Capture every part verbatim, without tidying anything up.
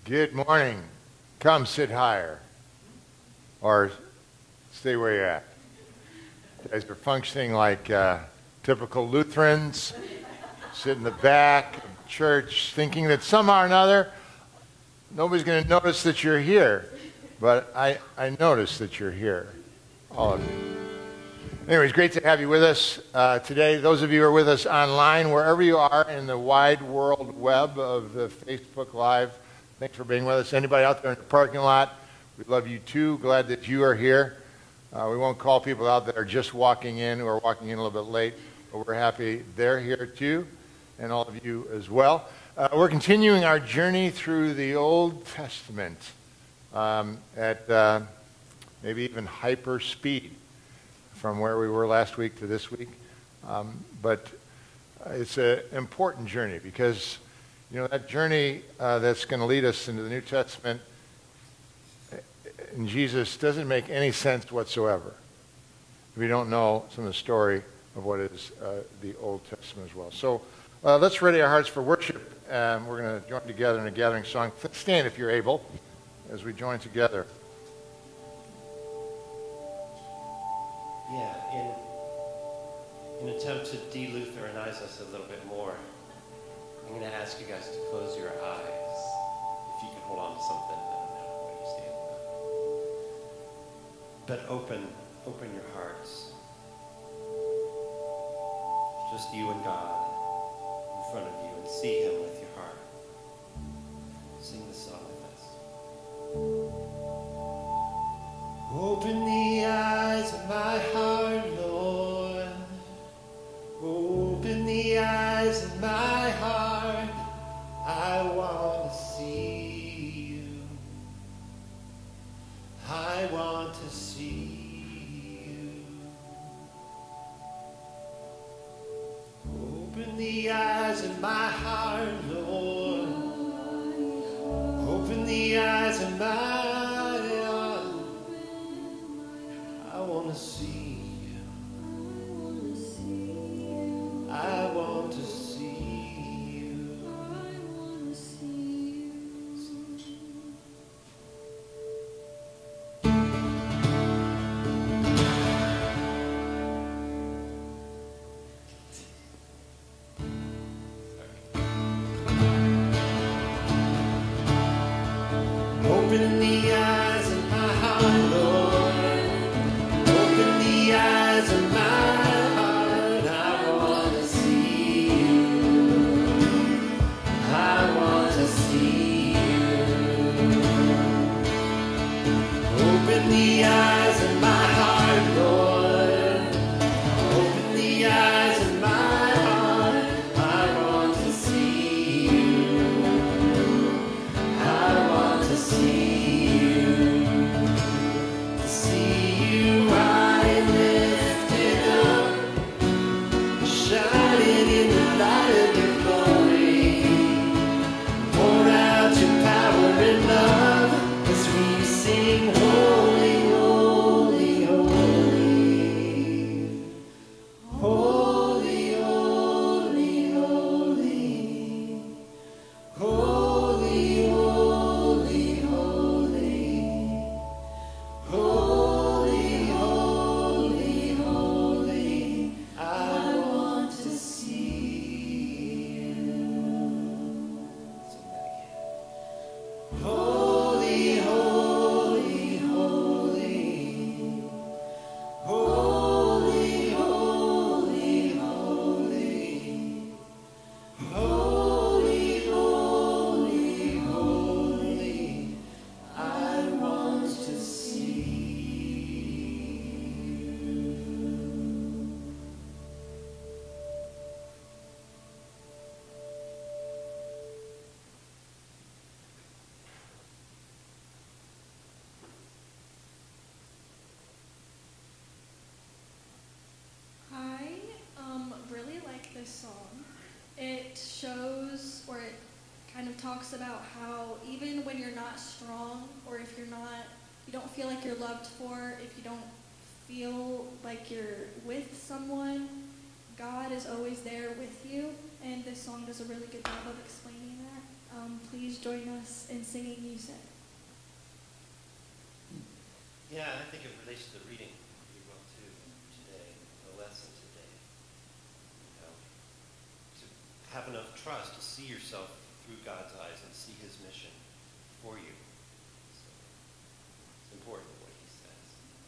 Good morning. Come sit higher. Or stay where you're at. You guys are functioning like uh, typical Lutherans. Sit in the back of church thinking that somehow or another nobody's going to notice that you're here. But I, I notice that you're here. All of you. Anyways, great to have you with us uh, today. Those of you who are with us online, wherever you are in the wide world web of the Facebook Live, thanks for being with us. Anybody out there in the parking lot, we love you too. Glad that you are here. Uh, we won't call people out that are just walking in or walking in a little bit late, but we're happy they're here too, and all of you as well. Uh, we're continuing our journey through the Old Testament um, at uh, maybe even hyper speed from where we were last week to this week. Um, but it's an important journey because, you know, that journey uh, that's going to lead us into the New Testament in Jesus doesn't make any sense whatsoever if we don't know some of the story of what is uh, the Old Testament as well. So uh, let's ready our hearts for worship. Um, we're going to join together in a gathering song. Stand if you're able as we join together. Yeah, in an attempt to de-Lutheranize us a little bit more, I'm going to ask you guys to close your eyes. If you can hold on to something, I don't know what you stand. But open, open your hearts. Just you and God in front of you, and see Him with your heart. Sing the song with us. Open the eyes of my heart, Lord. Open the eyes of my heart. I want to see you. I want to see you. Open the eyes of my heart, Lord. Open the eyes of my heart. I want to see you. I want to see you. Open the eyes of my heart, Lord. Open the eyes of my heart. I want to see you. I want to see you. Open the eyes of my heart, Lord. Open the eyes of my heart. I want to see you. I want to see you. To see you high and lifted up, shining in the light of your glory. Pour out your power and love as we sing, holy, holy, holy. Holy, holy, holy. Holy, holy, holy. Holy, holy, holy. I want to see you. Sing that again. Holy, holy, holy. Holy, holy, holy. Holy, holy, holy. I want to see you. I um, really like this song. It shows, or it kind of talks about how even when you're not strong, or if you're not, you don't feel like you're loved for, if you don't feel like you're with someone, God is always there with you, and this song does a really good job of explaining that. um, please join us in singing You Say. Yeah, I think it relates to the reading pretty well too today, the lesson today. You know, to have enough trust to see yourself through God's eyes and see his mission for you. So it's important what he says.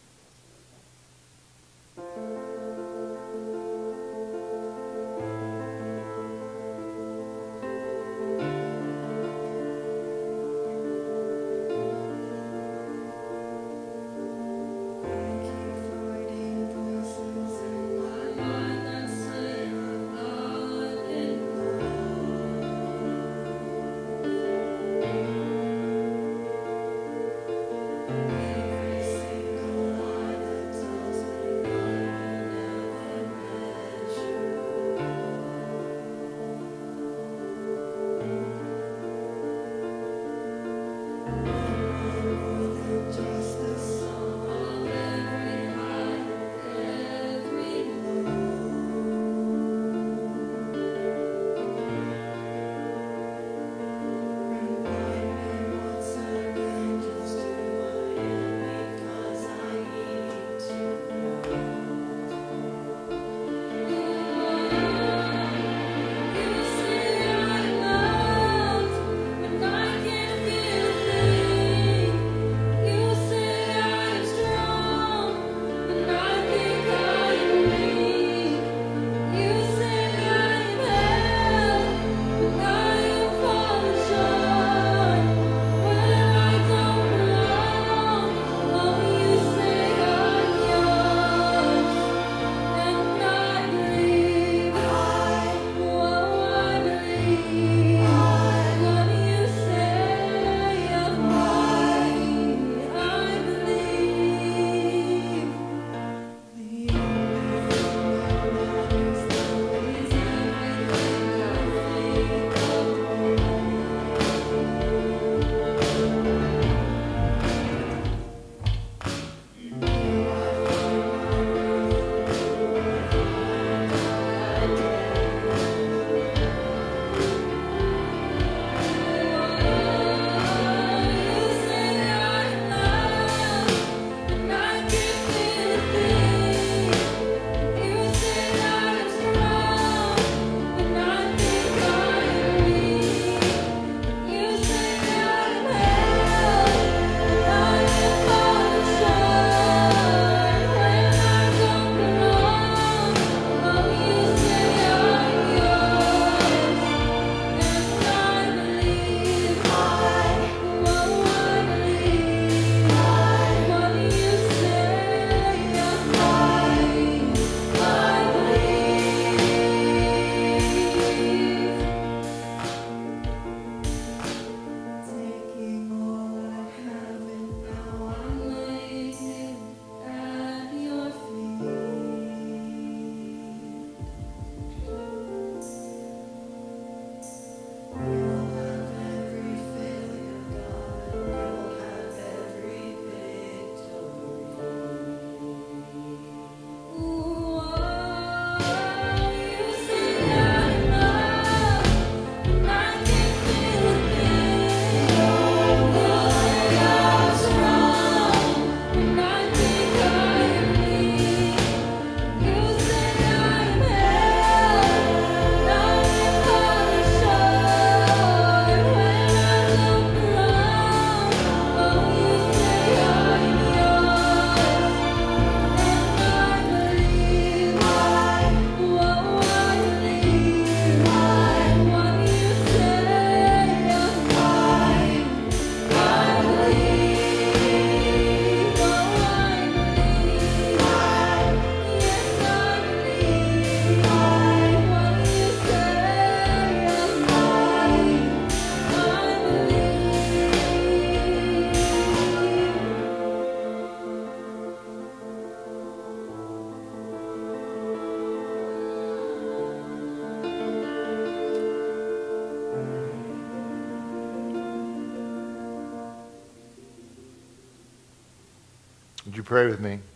Would you pray with me?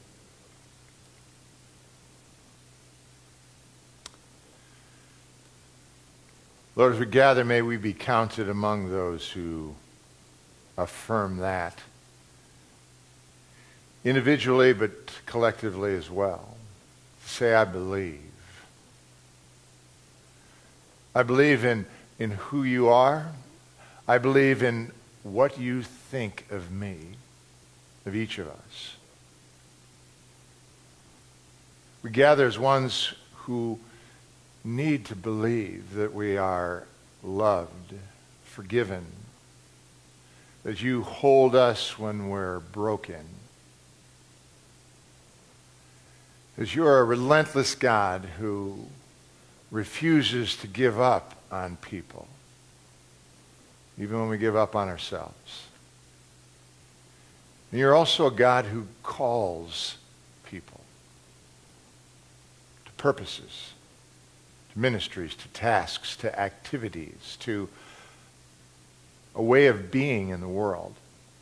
Lord, as we gather, may we be counted among those who affirm that, individually but collectively as well. Say, I believe. I believe in, in who you are. I believe in what you think of me, of each of us. We gather as ones who need to believe that we are loved, forgiven, that you hold us when we're broken, that you are a relentless God who refuses to give up on people, even when we give up on ourselves. And you're also a God who calls people to purposes, to ministries, to tasks, to activities, to a way of being in the world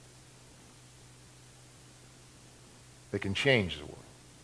that can change the world.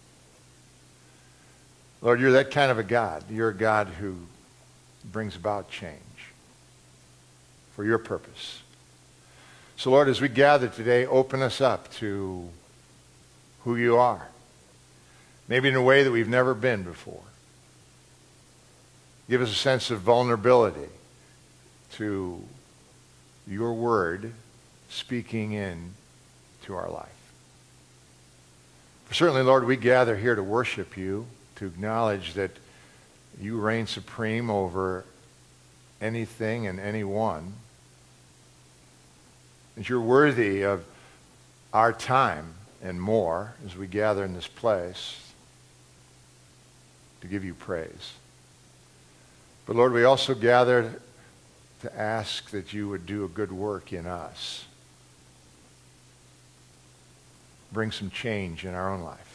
Lord, you're that kind of a God. You're a God who brings about change for your purpose. So, Lord, as we gather today, open us up to who you are, maybe in a way that we've never been before. Give us a sense of vulnerability to your word speaking in to our life. For certainly, Lord, we gather here to worship you, to acknowledge that you reign supreme over anything and anyone, that you're worthy of our time and more as we gather in this place to give you praise. But Lord, we also gather to ask that you would do a good work in us. Bring some change in our own life.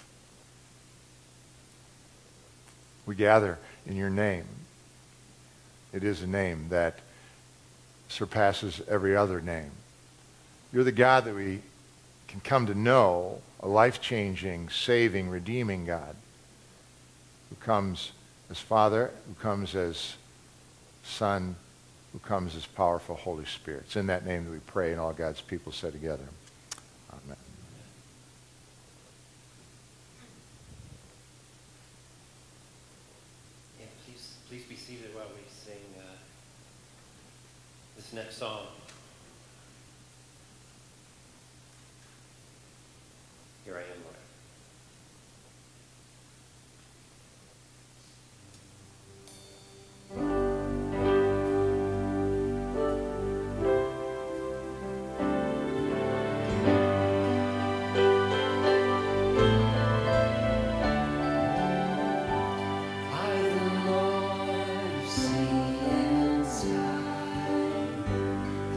We gather in your name. It is a name that surpasses every other name. You're the God that we can come to know, a life-changing, saving, redeeming God who comes as Father, who comes as Son, who comes as powerful Holy Spirit. It's in that name that we pray, and all God's people say together, amen. Yeah, please, please be seated while we sing uh, this next song. Here I am, Lord. I, the Lord, see and sky,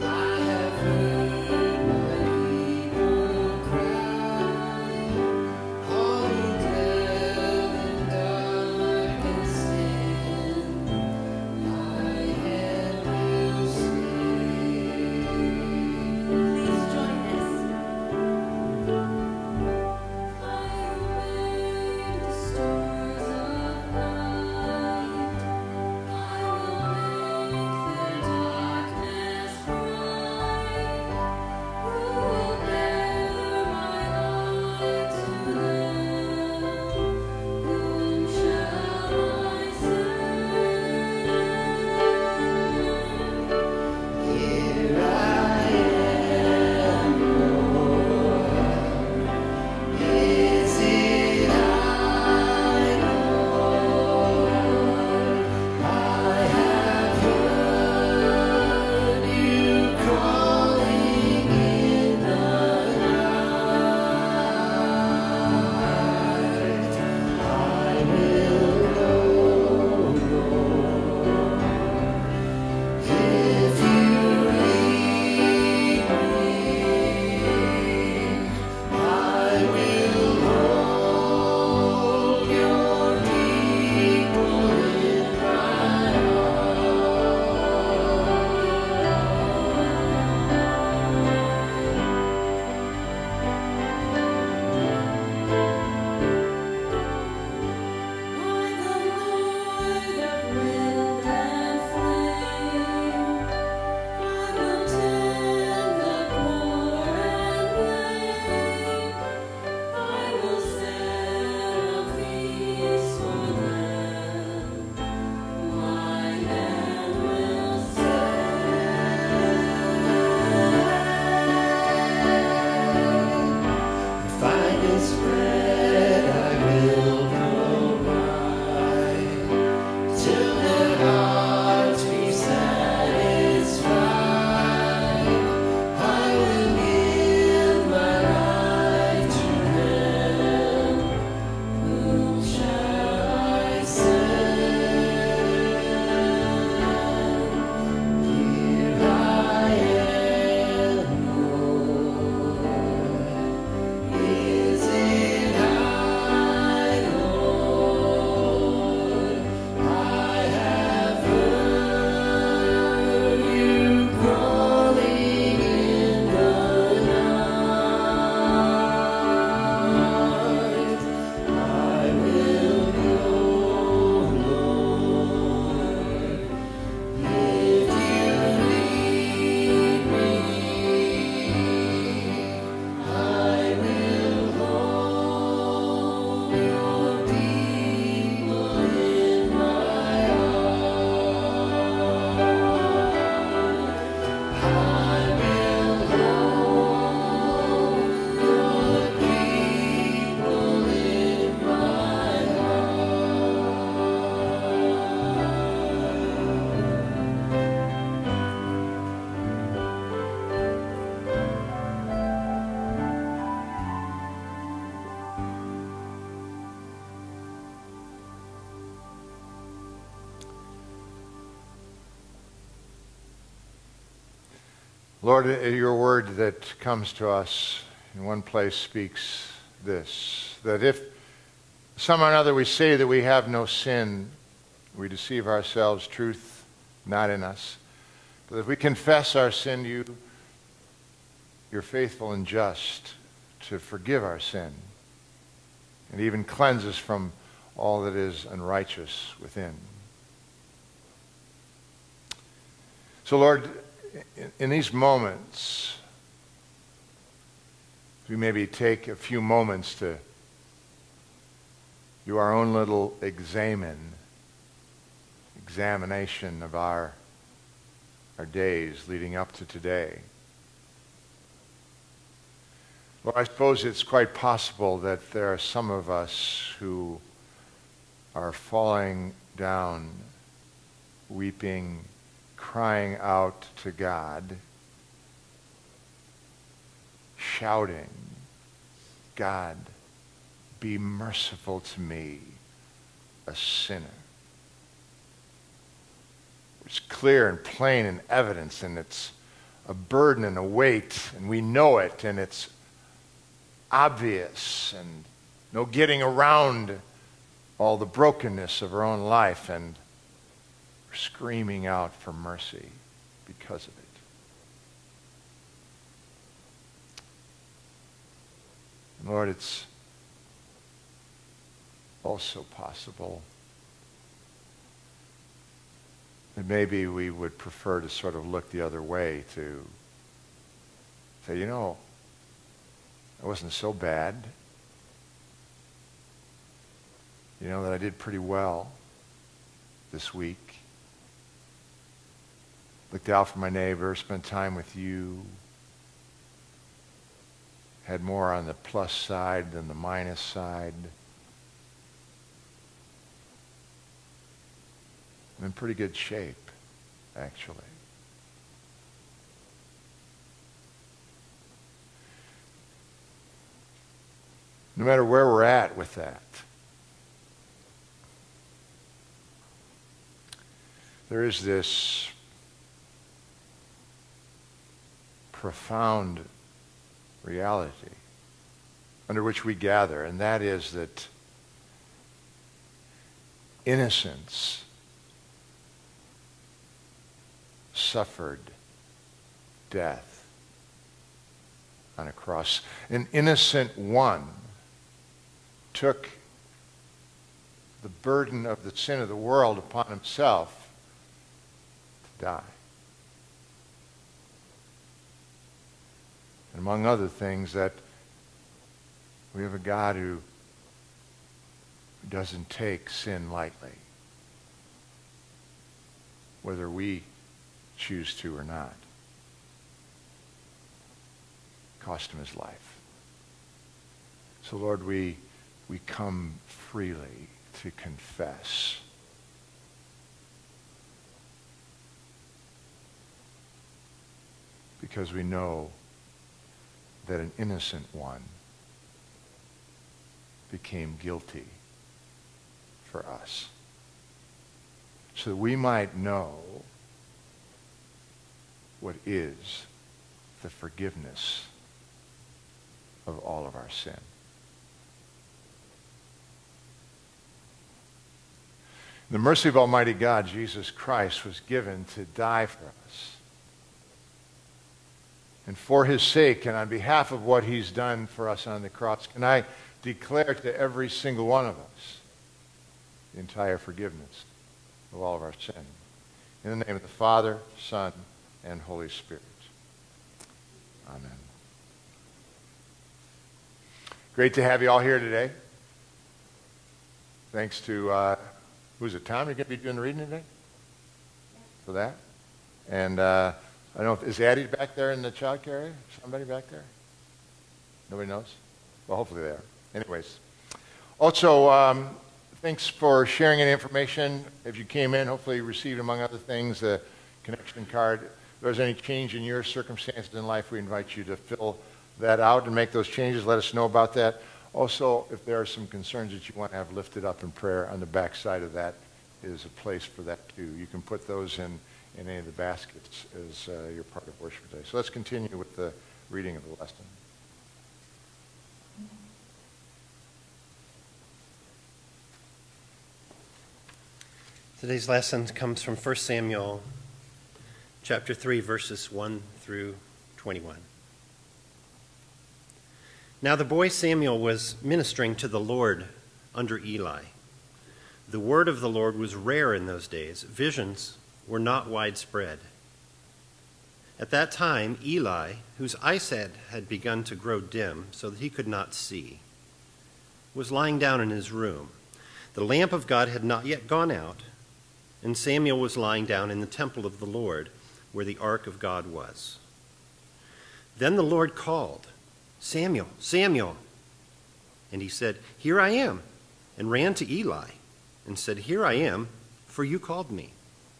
Lord, your word that comes to us in one place speaks this, that if somehow or another we say that we have no sin, we deceive ourselves, truth not in us. But if we confess our sin to you, you're faithful and just to forgive our sin and even cleanse us from all that is unrighteous within. So, Lord, in, in these moments, we maybe take a few moments to do our own little examine, examination of our, our days leading up to today. Well, I suppose it's quite possible that there are some of us who are falling down, weeping, crying out to God, shouting, God, be merciful to me, a sinner. It's clear and plain and evidence, and it's a burden and a weight, and we know it, and it's obvious, and no getting around all the brokenness of our own life, and we're screaming out for mercy because of it. And Lord, it's also possible that maybe we would prefer to sort of look the other way, to say, you know, it wasn't so bad. You know, that I did pretty well this week. Looked out for my neighbor, spent time with you. Had more on the plus side than the minus side. I'm in pretty good shape, actually. No matter where we're at with that, there is this profound reality under which we gather, and that is that innocence suffered death on a cross. An innocent one took the burden of the sin of the world upon himself to die. And among other things, that we have a God who doesn't take sin lightly, whether we choose to or not. It cost him his life. So Lord, we we come freely to confess because we know that an innocent one became guilty for us, so that we might know what is the forgiveness of all of our sin. The mercy of Almighty God, Jesus Christ, was given to die for us. And for his sake and on behalf of what he's done for us on the cross, can I declare to every single one of us the entire forgiveness of all of our sin. In the name of the Father, Son, and Holy Spirit. Amen. Great to have you all here today. Thanks to, uh, who's it, Tom? You're going to be doing the reading today? For that? And uh, I don't know, is Addie back there in the child care area? Somebody back there? Nobody knows? Well, hopefully they are. Anyways. Also, um, thanks for sharing any information. If you came in, hopefully you received, among other things, a connection card. If there's any change in your circumstances in life, we invite you to fill that out and make those changes. Let us know about that. Also, if there are some concerns that you want to have lifted up in prayer, on the back side of that is a place for that too. You can put those in, in any of the baskets as uh, your part of worship today. So let's continue with the reading of the lesson. Today's lesson comes from First Samuel chapter three, verses one through twenty-one. Now the boy Samuel was ministering to the Lord under Eli. The word of the Lord was rare in those days. Visions were not widespread. At that time, Eli, whose eyesight had begun to grow dim so that he could not see, was lying down in his room. The lamp of God had not yet gone out, and Samuel was lying down in the temple of the Lord, where the ark of God was. Then the Lord called, "Samuel, Samuel." And he said, "Here I am," and ran to Eli and said, "Here I am, for you called me."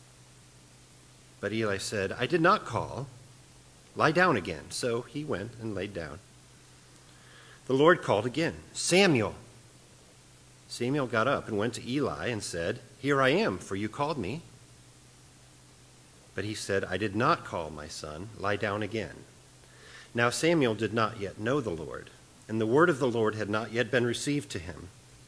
But Eli said, "I did not call. Lie down again." So he went and laid down. The Lord called again, "Samuel." Samuel got up and went to Eli and said, "Here I am, for you called me." But he said, "I did not call, my son. Lie down again." Now Samuel did not yet know the Lord, and the word of the Lord had not yet been received to him.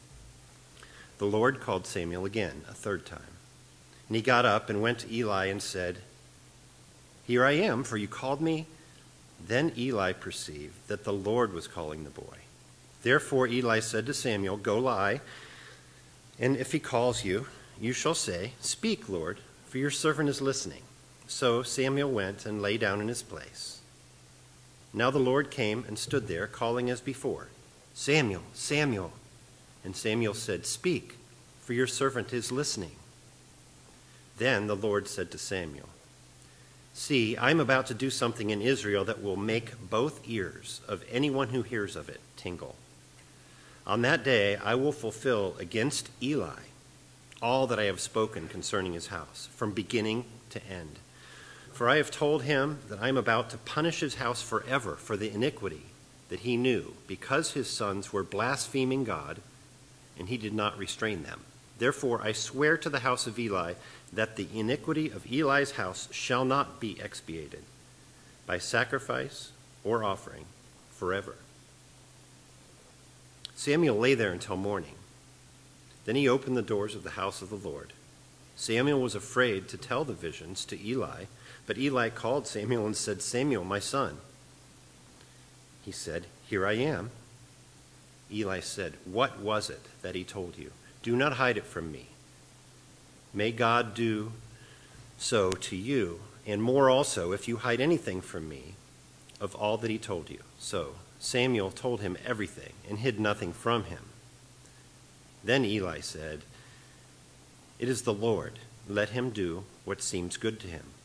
The Lord called Samuel again a third time. And he got up and went to Eli and said, "Here I am, for you called me." Then Eli perceived that the Lord was calling the boy. Therefore Eli said to Samuel, "Go lie, and if he calls you, you shall say, 'Speak, Lord, for your servant is listening.'" So Samuel went and lay down in his place. Now the Lord came and stood there, calling as before, "Samuel, Samuel." And Samuel said, "Speak, for your servant is listening." Then the Lord said to Samuel, "See, I am about to do something in Israel that will make both ears of anyone who hears of it tingle. On that day I will fulfill against Eli all that I have spoken concerning his house, from beginning to end. For I have told him that I am about to punish his house forever for the iniquity that he knew, because his sons were blaspheming God, and he did not restrain them. Therefore I swear to the house of Eli that the iniquity of Eli's house shall not be expiated by sacrifice or offering forever." Samuel lay there until morning. Then he opened the doors of the house of the Lord. Samuel was afraid to tell the visions to Eli, but Eli called Samuel and said, "Samuel, my son." He said, "Here I am." Eli said, "What was it that he told you? Do not hide it from me. May God do so to you, and more also, if you hide anything from me of all that he told you." So Samuel told him everything and hid nothing from him. Then Eli said, "It is the Lord. Let him do what seems good to him."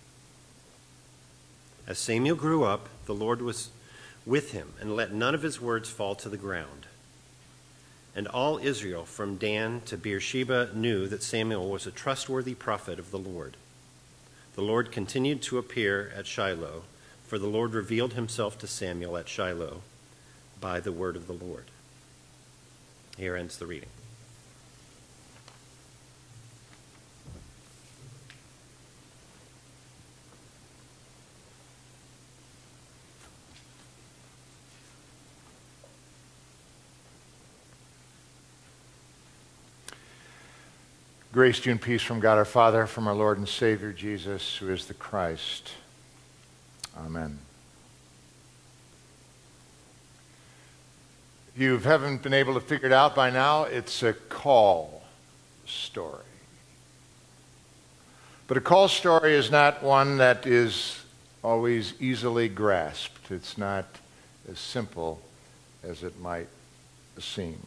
As Samuel grew up, the Lord was with him and let none of his words fall to the ground. And all Israel from Dan to Beersheba knew that Samuel was a trustworthy prophet of the Lord. The Lord continued to appear at Shiloh, for the Lord revealed himself to Samuel at Shiloh by the word of the Lord. Here ends the reading. Grace to you and peace from God our Father, from our Lord and Savior Jesus, who is the Christ. Amen. If you haven't been able to figure it out by now, it's a call story. But a call story is not one that is always easily grasped. It's not as simple as it might seem.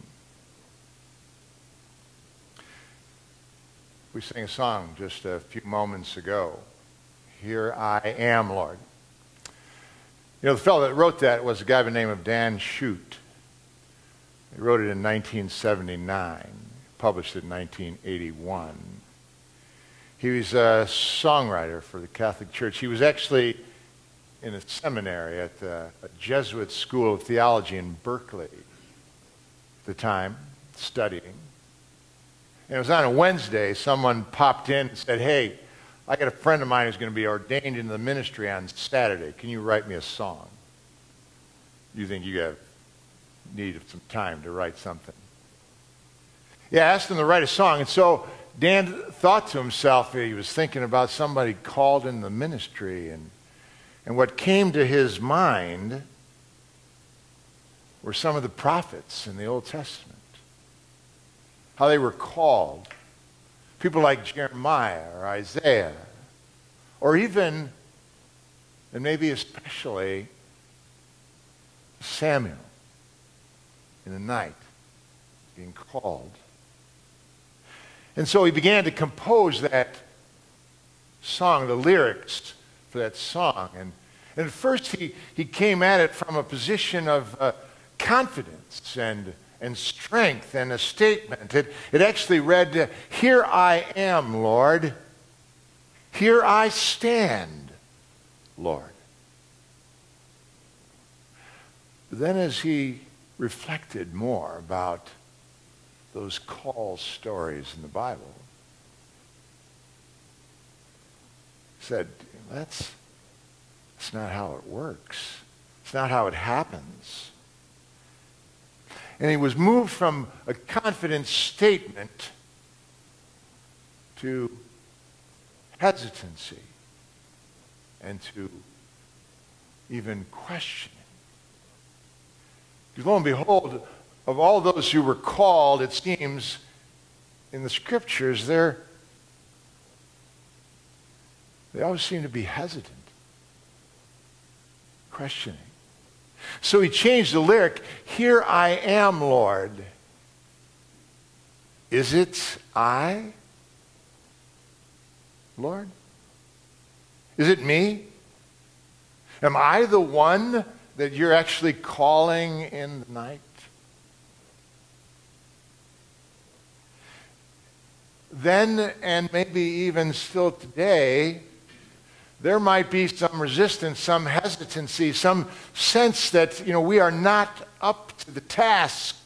We sang a song just a few moments ago. "Here I am, Lord." You know, the fellow that wrote that was a guy by the name of Dan Shute. He wrote it in nineteen seventy-nine, published it in nineteen eighty-one. He was a songwriter for the Catholic Church. He was actually in a seminary at the, a Jesuit school of theology in Berkeley at the time, studying. And it was on a Wednesday, someone popped in and said, "Hey, I got a friend of mine who's going to be ordained into the ministry on Saturday. Can you write me a song? You think you have need of some time to write something? Yeah, I asked him to write a song. And so Dan thought to himself, he was thinking about somebody called in the ministry. And, and what came to his mind were some of the prophets in the Old Testament. How they were called. People like Jeremiah or Isaiah. Or even, and maybe especially, Samuel in the night being called. And so he began to compose that song, the lyrics for that song. And, and at first he, he came at it from a position of uh, confidence and, and strength and a statement. It, it actually read, uh, "Here I am, Lord. Here I stand, Lord." But then as he reflected more about those call stories in the Bible, he said, that's, that's not how it works. It's not how it happens. And he was moved from a confident statement to hesitancy and to even questioning. Because lo and behold, of all those who were called, it seems, in the Scriptures, they're, they always seem to be hesitant, questioning. So he changed the lyric, "Here I am, Lord. Is it I, Lord? Is it me? Am I the one that you're actually calling in the night?" Then, and maybe even still today, there might be some resistance, some hesitancy, some sense that, you know, we are not up to the task.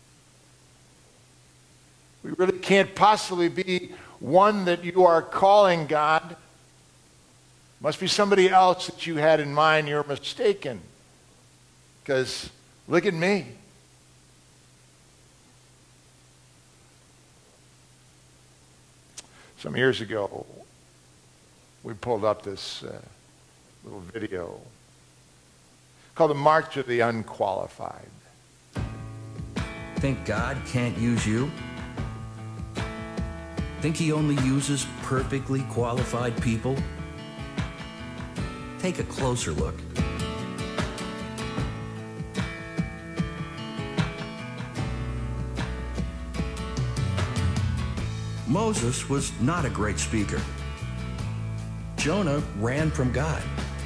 We really can't possibly be one that you are calling, God. Must be somebody else that you had in mind. You're mistaken. Because look at me. Some years ago, we pulled up this uh, little video called The March of the Unqualified. Think God can't use you? Think he only uses perfectly qualified people? Take a closer look. Moses was not a great speaker. Jonah ran from God.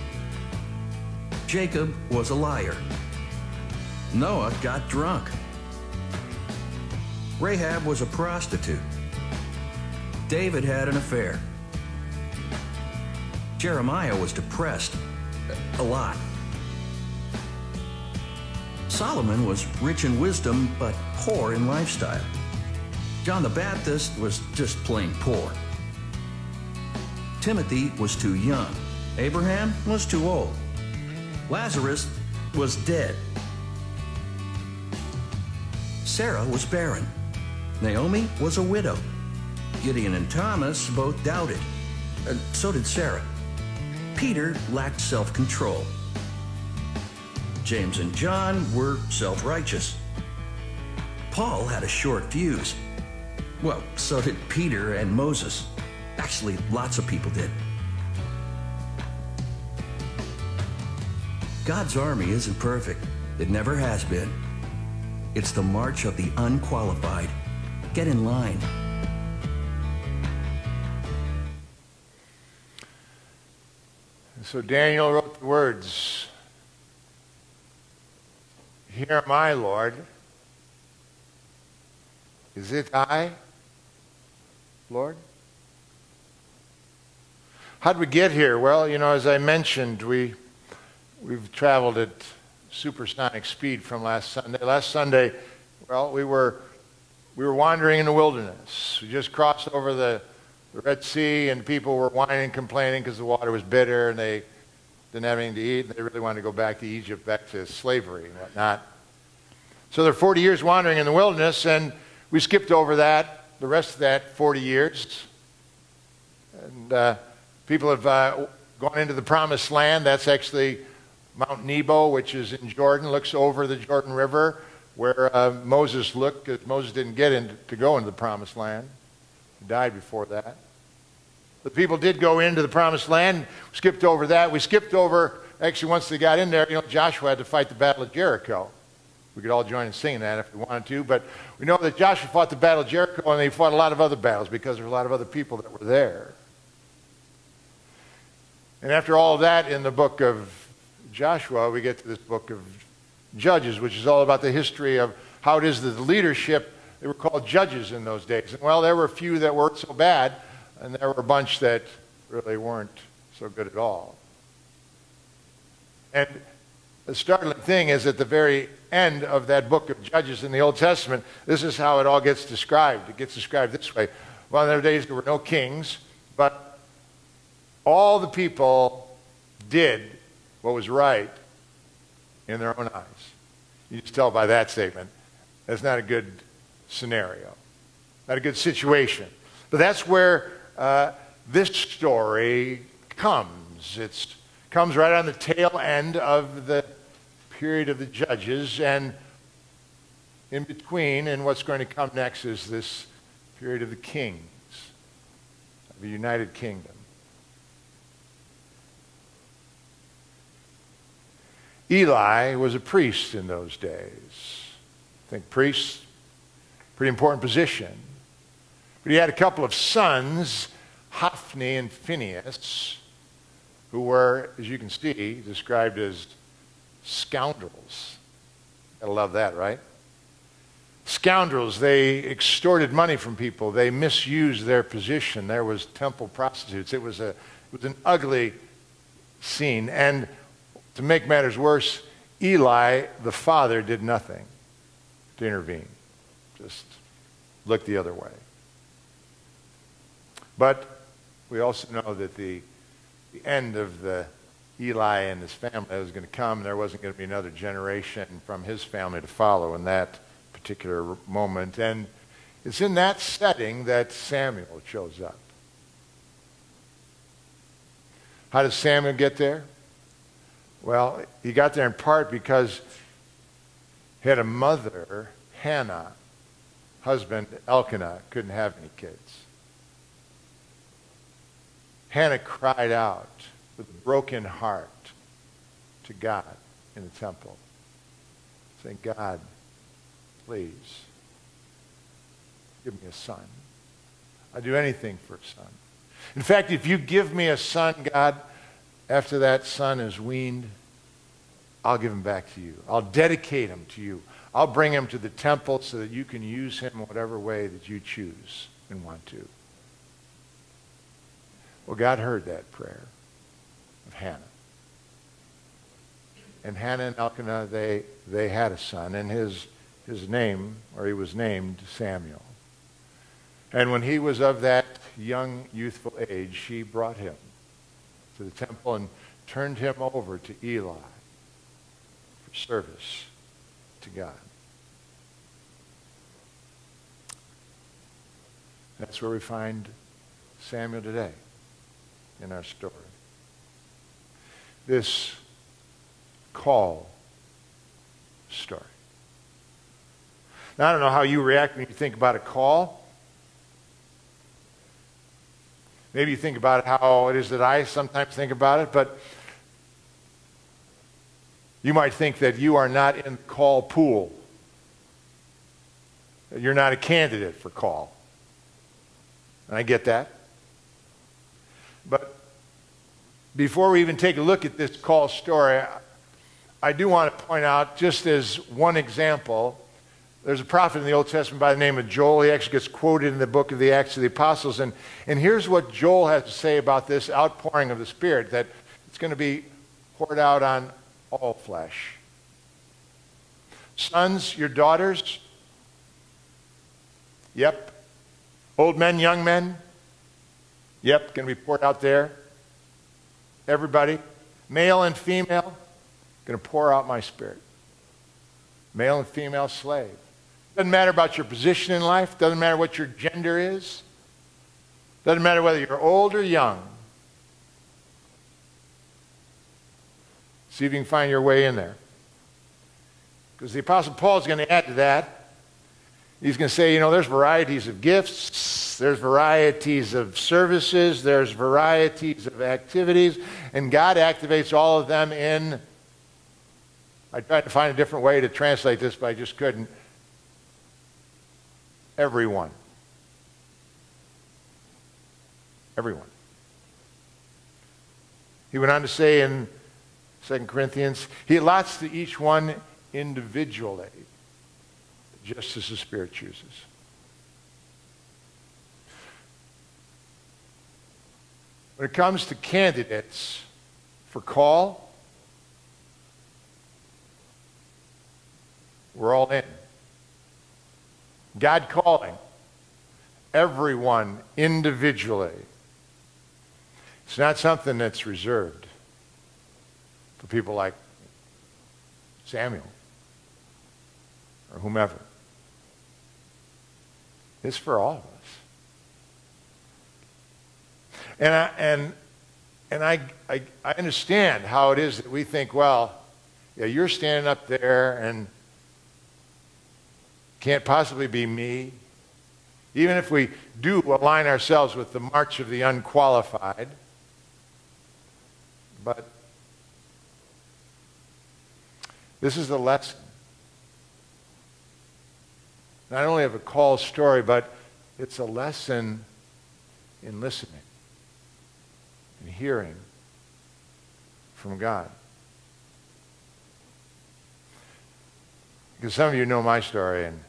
Jacob was a liar. Noah got drunk. Rahab was a prostitute. David had an affair. Jeremiah was depressed. A lot. Solomon was rich in wisdom, but poor in lifestyle. John the Baptist was just plain poor. Timothy was too young. Abraham was too old. Lazarus was dead. Sarah was barren. Naomi was a widow. Gideon and Thomas both doubted. And so did Sarah. Peter lacked self-control. James and John were self-righteous. Paul had a short fuse. Well, so did Peter and Moses. Actually, lots of people did. God's army isn't perfect. It never has been. It's the march of the unqualified. Get in line. So Daniel wrote the words, "Here am I, Lord. Is it I, Lord?" How'd we get here? Well, you know, as I mentioned, we, we've traveled at supersonic speed from last Sunday. Last Sunday, well, we were, we were wandering in the wilderness. We just crossed over the, the Red Sea, and people were whining and complaining because the water was bitter and they didn't have anything to eat. They really wanted to go back to Egypt, back to slavery and whatnot. So they're forty years wandering in the wilderness, and we skipped over that, the rest of that forty years. And uh, people have uh, gone into the promised land. That's actually Mount Nebo, which is in Jordan, looks over the Jordan River, where uh, Moses looked, because Moses didn't get in to go into the promised land. He died before that. The people did go into the promised land. We skipped over that. We skipped over, actually, once they got in there, you know, Joshua had to fight the Battle of Jericho. We could all join in singing that if we wanted to, but we know that Joshua fought the Battle of Jericho, and they fought a lot of other battles because there were a lot of other people that were there. And after all of that, in the book of Joshua, we get to this book of Judges, which is all about the history of how it is that the leadership, they were called judges in those days. And well, there were a few that weren't so bad, and there were a bunch that really weren't so good at all. And the startling thing is at the very end of that book of Judges in the Old Testament, this is how it all gets described. It gets described this way. Well, in their days there were no kings, but all the people did what was right in their own eyes. You just tell by that statement, that's not a good scenario, not a good situation. But that's where uh, this story comes. It comes right on the tail end of the period of the Judges, and in between, and what's going to come next, is this period of the kings, of the United Kingdom. Eli was a priest in those days. I think priests, pretty important position. But he had a couple of sons, Hophni and Phinehas, who were, as you can see, described as scoundrels. Gotta love that, right? Scoundrels. They extorted money from people. They misused their position. There was temple prostitutes. It was a, it was an ugly scene. And to make matters worse, Eli, the father, did nothing to intervene. Just looked the other way. But we also know that the, the end of the Eli and his family was going to come. There wasn't going to be another generation from his family to follow in that particular moment. And it's in that setting that Samuel shows up. How does Samuel get there? Well, he got there in part because he had a mother, Hannah, husband, Elkanah, couldn't have any kids. Hannah cried out with a broken heart to God in the temple, saying, God, please, give me a son. I'd do anything for a son. In fact, if you give me a son, God, after that son is weaned, I'll give him back to you. I'll dedicate him to you. I'll bring him to the temple so that you can use him in whatever way that you choose and want to. Well, God heard that prayer of Hannah. And Hannah and Elkanah, they, they had a son, and his, his name, or he was named Samuel. And when he was of that young, youthful age, she brought him to the temple and turned him over to Eli for service to God. That's where we find Samuel today in our story. This call story. Now, I don't know how you react when you think about a call. Maybe you think about it how it is that I sometimes think about it, but you might think that you are not in the call pool. That you're not a candidate for call. And I get that. But before we even take a look at this call story, I do want to point out, just as one example, there's a prophet in the Old Testament by the name of Joel. He actually gets quoted in the book of the Acts of the Apostles. And, and here's what Joel has to say about this outpouring of the Spirit, that it's going to be poured out on all flesh. Sons, your daughters, yep, old men, young men, Yep, going to be poured out there. Everybody, male and female, going to pour out my Spirit. Male and female slave. Doesn't matter about your position in life. Doesn't matter what your gender is. Doesn't matter whether you're old or young. See if you can find your way in there. Because the Apostle Paul is going to add to that. He's going to say, you know, there's varieties of gifts, there's varieties of services, there's varieties of activities, and God activates all of them in, I tried to find a different way to translate this, but I just couldn't. Everyone. Everyone. He went on to say in Second Corinthians, he allots to each one individually, just as the Spirit chooses. When it comes to candidates for call, we're all in. God calling everyone individually. It's not something that's reserved for people like Samuel or whomever. It's for all of us. And I, and, and I, I, I understand how it is that we think, well, yeah, you're standing up there and can't possibly be me. Even if we do align ourselves with the march of the unqualified. But this is the lesson. Not only of a call story, but it's a lesson in listening and hearing from God. Because some of you know my story, and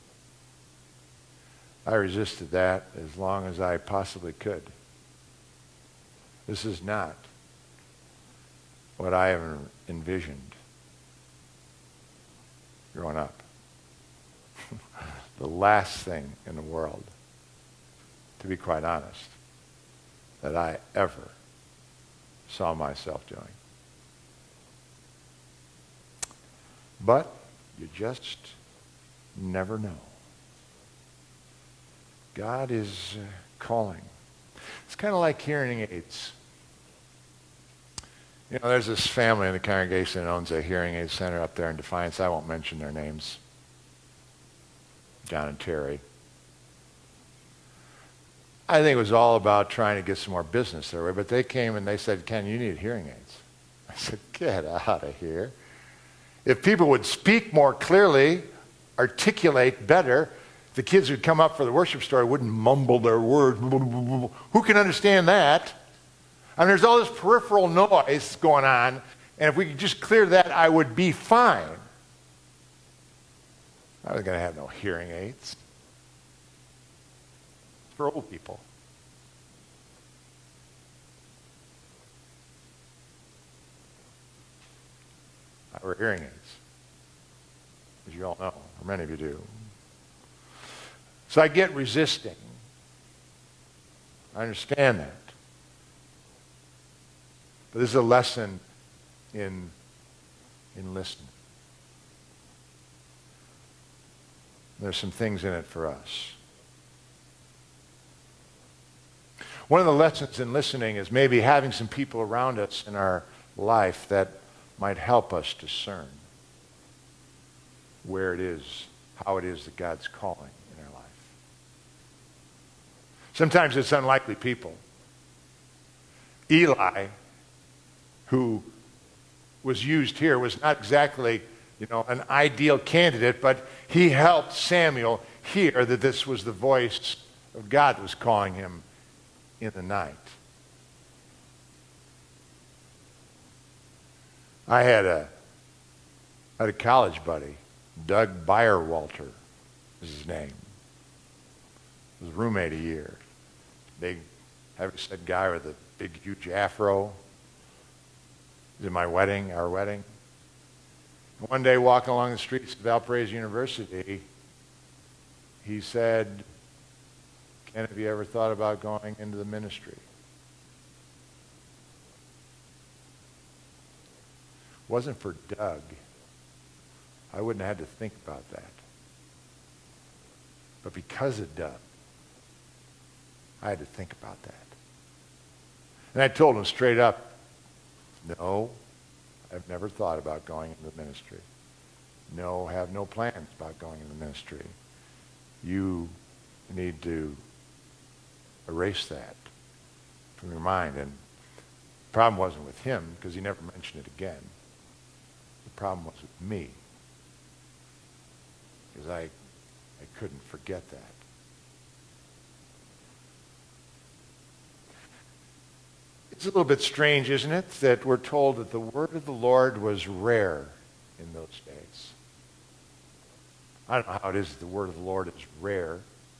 I resisted that as long as I possibly could. This is not what I ever envisioned growing up. The last thing in the world, to be quite honest, that I ever saw myself doing. But you just never know. God is uh, calling. It's kind of like hearing aids. You know, there's this family in the congregation that owns a hearing aid center up there in Defiance. I won't mention their names. John and Terry. I think it was all about trying to get some more business their way, but they came and they said, Ken, you need hearing aids. I said, get out of here. If people would speak more clearly, articulate better, the kids who'd come up for the worship story wouldn't mumble their words. Who can understand that? I mean, there's all this peripheral noise going on, and if we could just clear that, I would be fine. I was going to have no hearing aids. It's for old people. I wear hearing aids, as you all know, or many of you do. So I get resisting. I understand that. But this is a lesson in, in listening. There's some things in it for us. One of the lessons in listening is maybe having some people around us in our life that might help us discern where it is, how it is that God's calling in our life. Sometimes it's unlikely people. Eli, who was used here, was not exactly, you know, an ideal candidate, but he helped Samuel hear that this was the voice of God that was calling him in the night. I had a, I had a college buddy, Doug Byerwalter is his name. He was a roommate a year. Big, heavy-set guy with a big, huge afro. He was at my wedding, our wedding. One day, walking along the streets of Valparaiso University, he said, Ken, have you ever thought about going into the ministry? wasn't for Doug, I wouldn't have had to think about that. But because of Doug, I had to think about that. And I told him straight up, no, I've never thought about going into the ministry. No, have no plans about going into the ministry. You need to erase that from your mind. And the problem wasn't with him, because he never mentioned it again. The problem was with me, because I, I couldn't forget that. It's a little bit strange, isn't it, that we're told that the word of the Lord was rare in those days. I don't know how it is that the word of the Lord is rare.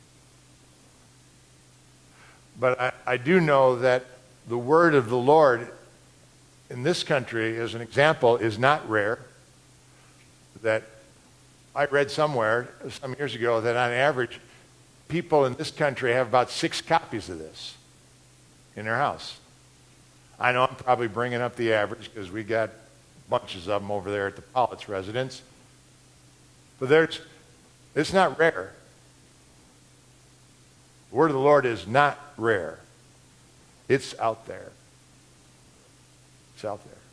But I, I do know that the word of the Lord in this country, as an example, is not rare. That I read somewhere some years ago that on average, people in this country have about six copies of this in their house. I know I'm probably bringing up the average because we got bunches of them over there at the Pollitt's residence. But there's, it's not rare. The word of the Lord is not rare. It's out there. It's out there.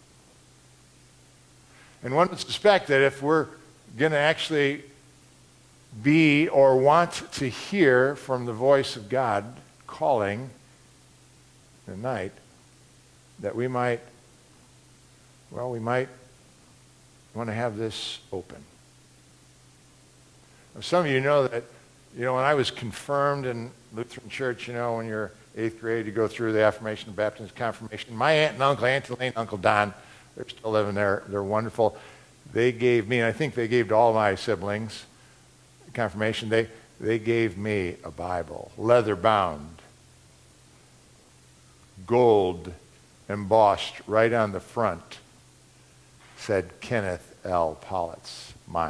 And one would suspect that if we're going to actually be or want to hear from the voice of God calling at night, that we might, well, we might want to have this open. Now, some of you know that, you know, when I was confirmed in Lutheran Church, you know, when you're eighth grade, you go through the affirmation, baptism, confirmation. My aunt and uncle, Aunt Elaine, Uncle Don, they're still living there. They're wonderful. They gave me, and I think they gave to all my siblings, confirmation, they, they gave me a Bible, leather bound, gold embossed right on the front, said Kenneth L. Pollitt's, mine.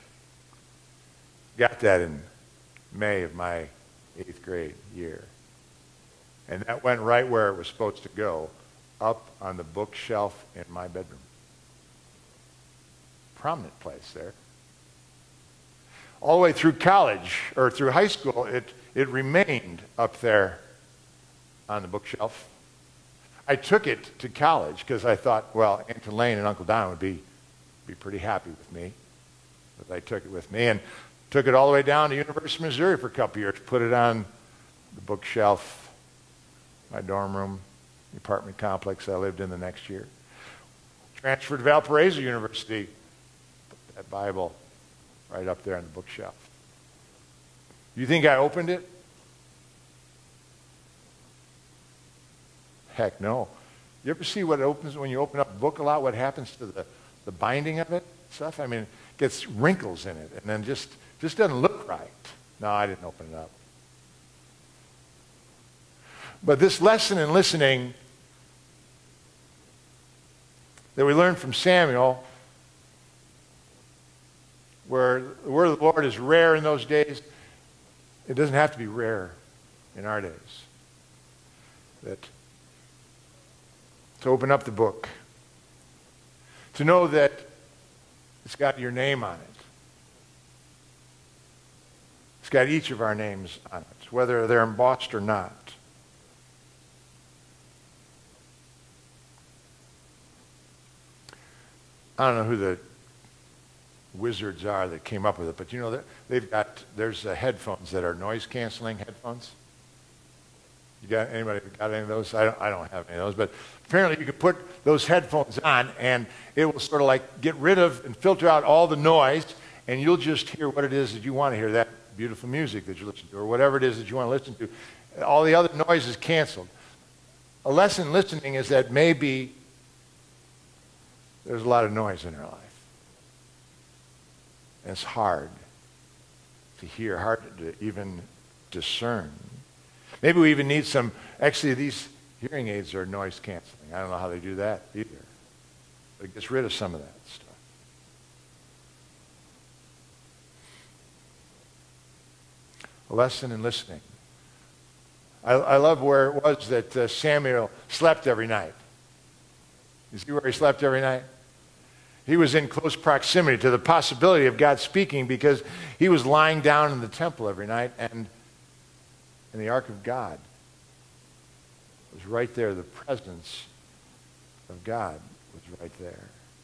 Got that in May of my eighth grade year. And that went right where it was supposed to go, up on the bookshelf in my bedroom. Prominent place there. All the way through college, or through high school, it, it remained up there on the bookshelf. I took it to college because I thought, well, Aunt Elaine and Uncle Don would be, be pretty happy with me. But I took it with me and took it all the way down to University of Missouri for a couple years, put it on the bookshelf, my dorm room, the apartment complex I lived in the next year. Transferred to Valparaiso University, put that Bible right up there on the bookshelf. You think I opened it? Heck no. You ever see what opens when you open up a book a lot, what happens to the, the binding of it? Stuff? I mean, it gets wrinkles in it and then just, just doesn't look right. No, I didn't open it up. But this lesson in listening that we learned from Samuel, where the word of the Lord is rare in those days, it doesn't have to be rare in our days. That to open up the book, to know that it's got your name on it. It's got each of our names on it, whether they're embossed or not. I don't know who the wizards are that came up with it, but you know, they've got, there's uh, headphones that are noise-canceling headphones. You got anybody got any of those? I don't, I don't have any of those, but apparently you can put those headphones on and it will sort of like get rid of and filter out all the noise, and you'll just hear what it is that you want to hear, that beautiful music that you listen to, or whatever it is that you want to listen to. All the other noise is canceled. A lesson in listening is that maybe there's a lot of noise in our life. And it's hard to hear, hard to even discern. Maybe we even need some, actually these hearing aids are noise canceling. I don't know how they do that either. But it gets rid of some of that stuff. A lesson in listening. I, I love where it was that uh, Samuel slept every night. You see where he slept every night? He was in close proximity to the possibility of God speaking because he was lying down in the temple every night, and, and the ark of God was right there. The presence of God was right there.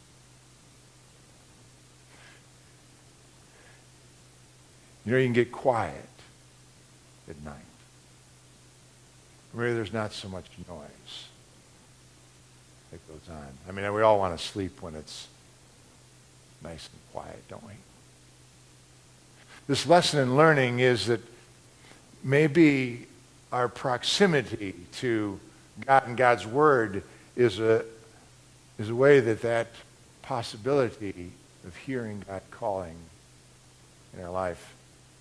You know, you can get quiet at night. Maybe there's not so much noise that goes on. I mean, we all want to sleep when it's nice and quiet, don't we? This lesson in learning is that maybe our proximity to God and God's Word is a, is a way that that possibility of hearing God calling in our life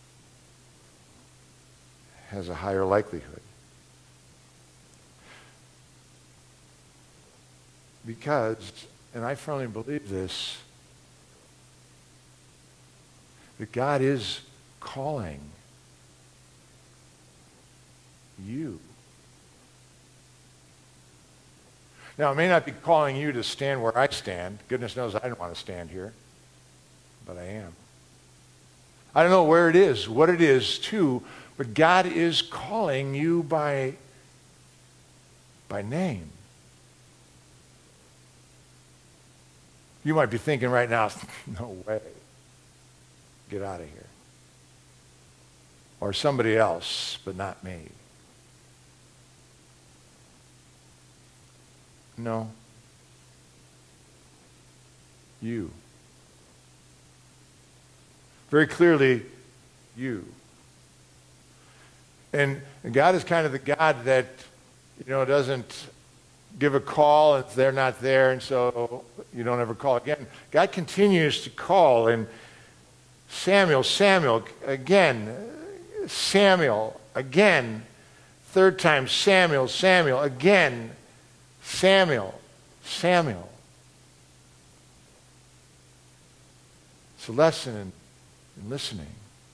has a higher likelihood. Because, and I firmly believe this, that God is calling you. Now, it may not be calling you to stand where I stand. Goodness knows I don't want to stand here, but I am. I don't know where it is, what it is, too, but God is calling you by, by name. You might be thinking right now, no way. Get out of here. Or somebody else, but not me. No. You. Very clearly, you. And God is kind of the God that, you know, doesn't give a call and they're not there, and so you don't ever call again. God continues to call, and Samuel, Samuel, again, Samuel, again, third time, Samuel, Samuel, again, Samuel, Samuel. It's a lesson in, in listening.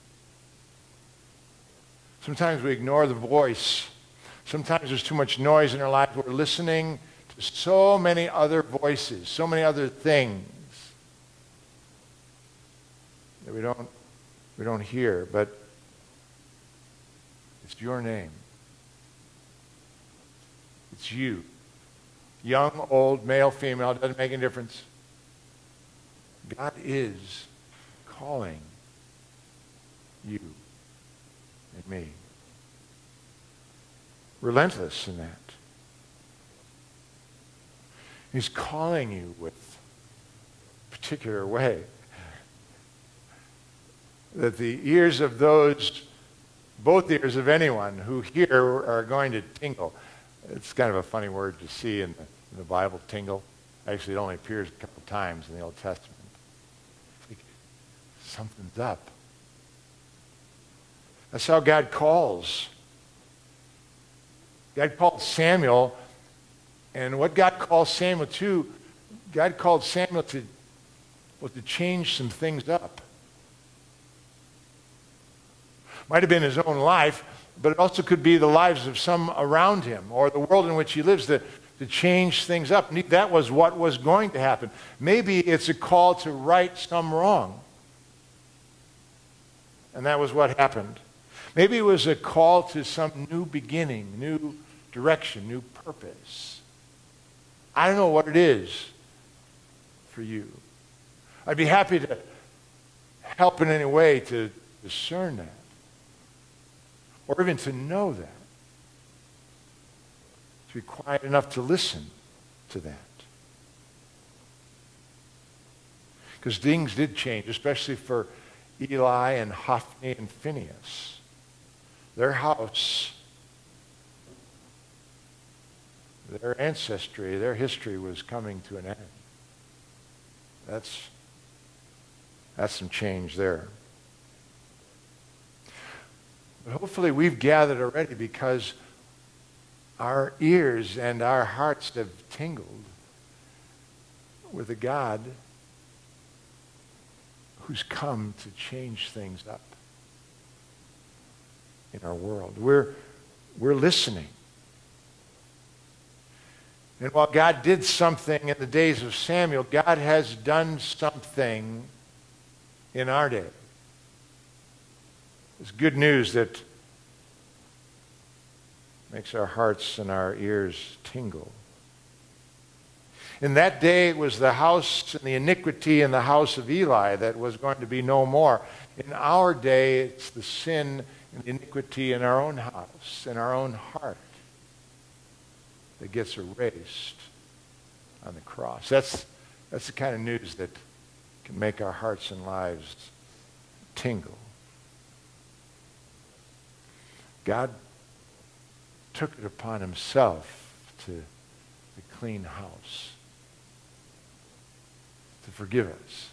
Sometimes we ignore the voice. Sometimes there's too much noise in our life. We're listening to so many other voices, so many other things that we don't, we don't hear. But it's your name. It's you. Young, old, male, female, doesn't make any difference. God is calling you and me. Relentless in that. He's calling you with a particular way that the ears of those, both ears of anyone who hear are going to tingle. It's kind of a funny word to see in the, in the Bible, tingle. Actually, it only appears a couple times in the Old Testament. Like, something's up. That's how God calls. God called Samuel, and what God called Samuel to, God called Samuel to, was to change some things up. Might have been his own life, but it also could be the lives of some around him or the world in which he lives, to, to change things up. That was what was going to happen. Maybe it's a call to right some wrong. And that was what happened. Maybe it was a call to some new beginning, new direction, new purpose. I don't know what it is for you. I'd be happy to help in any way to discern that, or even to know that, to be quiet enough to listen to that. Because things did change, especially for Eli and Hophni and Phinehas. Their house, their ancestry, their history was coming to an end. That's, that's some change there. But hopefully we've gathered already because our ears and our hearts have tingled with a God who's come to change things up in our world. We're, we're listening. And while God did something in the days of Samuel, God has done something in our day. It's good news that makes our hearts and our ears tingle. In that day, it was the house and the iniquity in the house of Eli that was going to be no more. In our day, it's the sin and the iniquity in our own house, in our own heart, that gets erased on the cross. That's, that's the kind of news that can make our hearts and lives tingle. God took it upon himself to, to clean house, to forgive us.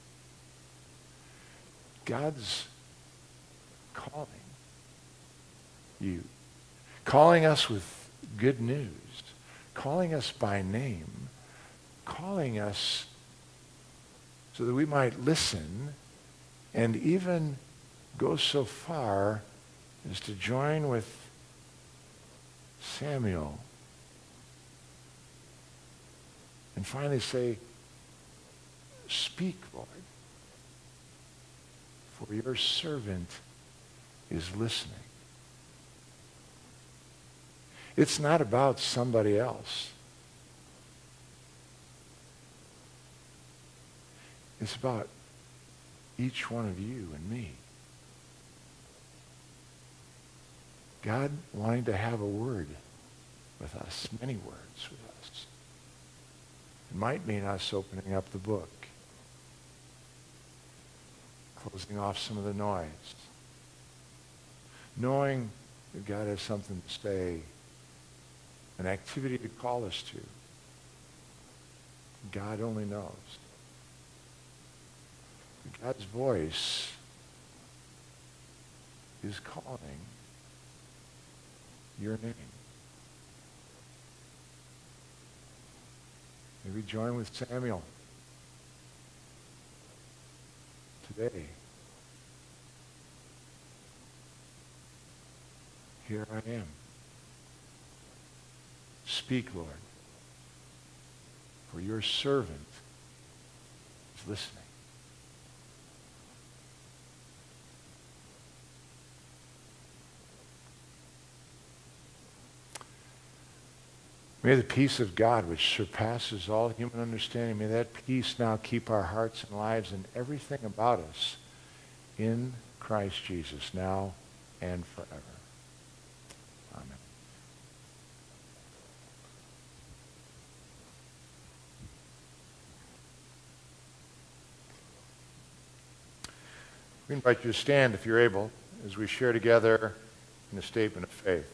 God's calling you, calling us with good news, calling us by name, calling us so that we might listen and even go so far as to join with Samuel and finally say, "Speak, Lord, for your servant is listening." It's not about somebody else. It's about each one of you and me. God wanting to have a word with us, many words with us. It might mean us opening up the book, closing off some of the noise, knowing that God has something to say, an activity to call us to. God only knows. God's voice is calling your name. May we join with Samuel today. Here I am. Speak, Lord, for your servant is listening. May the peace of God, which surpasses all human understanding, may that peace now keep our hearts and lives and everything about us in Christ Jesus, now and forever. Amen. We invite you to stand, if you're able, as we share together in a statement of faith.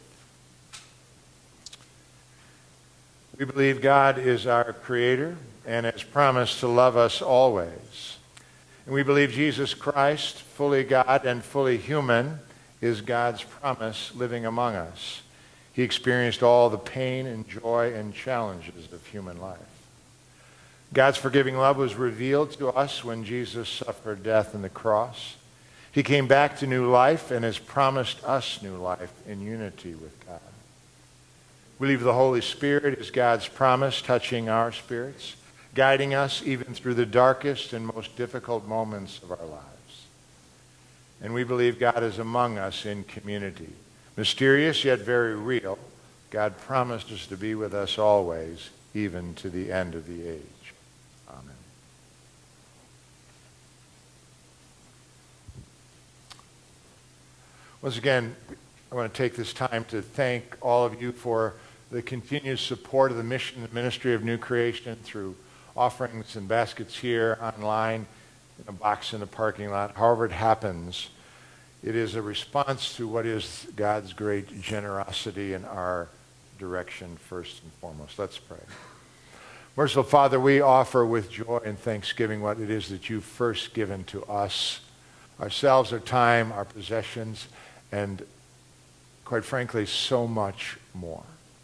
We believe God is our Creator and has promised to love us always. And we believe Jesus Christ, fully God and fully human, is God's promise living among us. He experienced all the pain and joy and challenges of human life. God's forgiving love was revealed to us when Jesus suffered death on the cross. He came back to new life and has promised us new life in unity with God. We believe the Holy Spirit is God's promise touching our spirits, guiding us even through the darkest and most difficult moments of our lives. And we believe God is among us in community. Mysterious yet very real, God promises to be with us always, even to the end of the age. Amen. Once again, I want to take this time to thank all of you for the continued support of the mission and ministry of New Creation through offerings and baskets here, online, in a box in the parking lot. However it happens, it is a response to what is God's great generosity in our direction first and foremost. Let's pray. Merciful Father, we offer with joy and thanksgiving what it is that you've first given to us, ourselves, our time, our possessions, and quite frankly, so much more.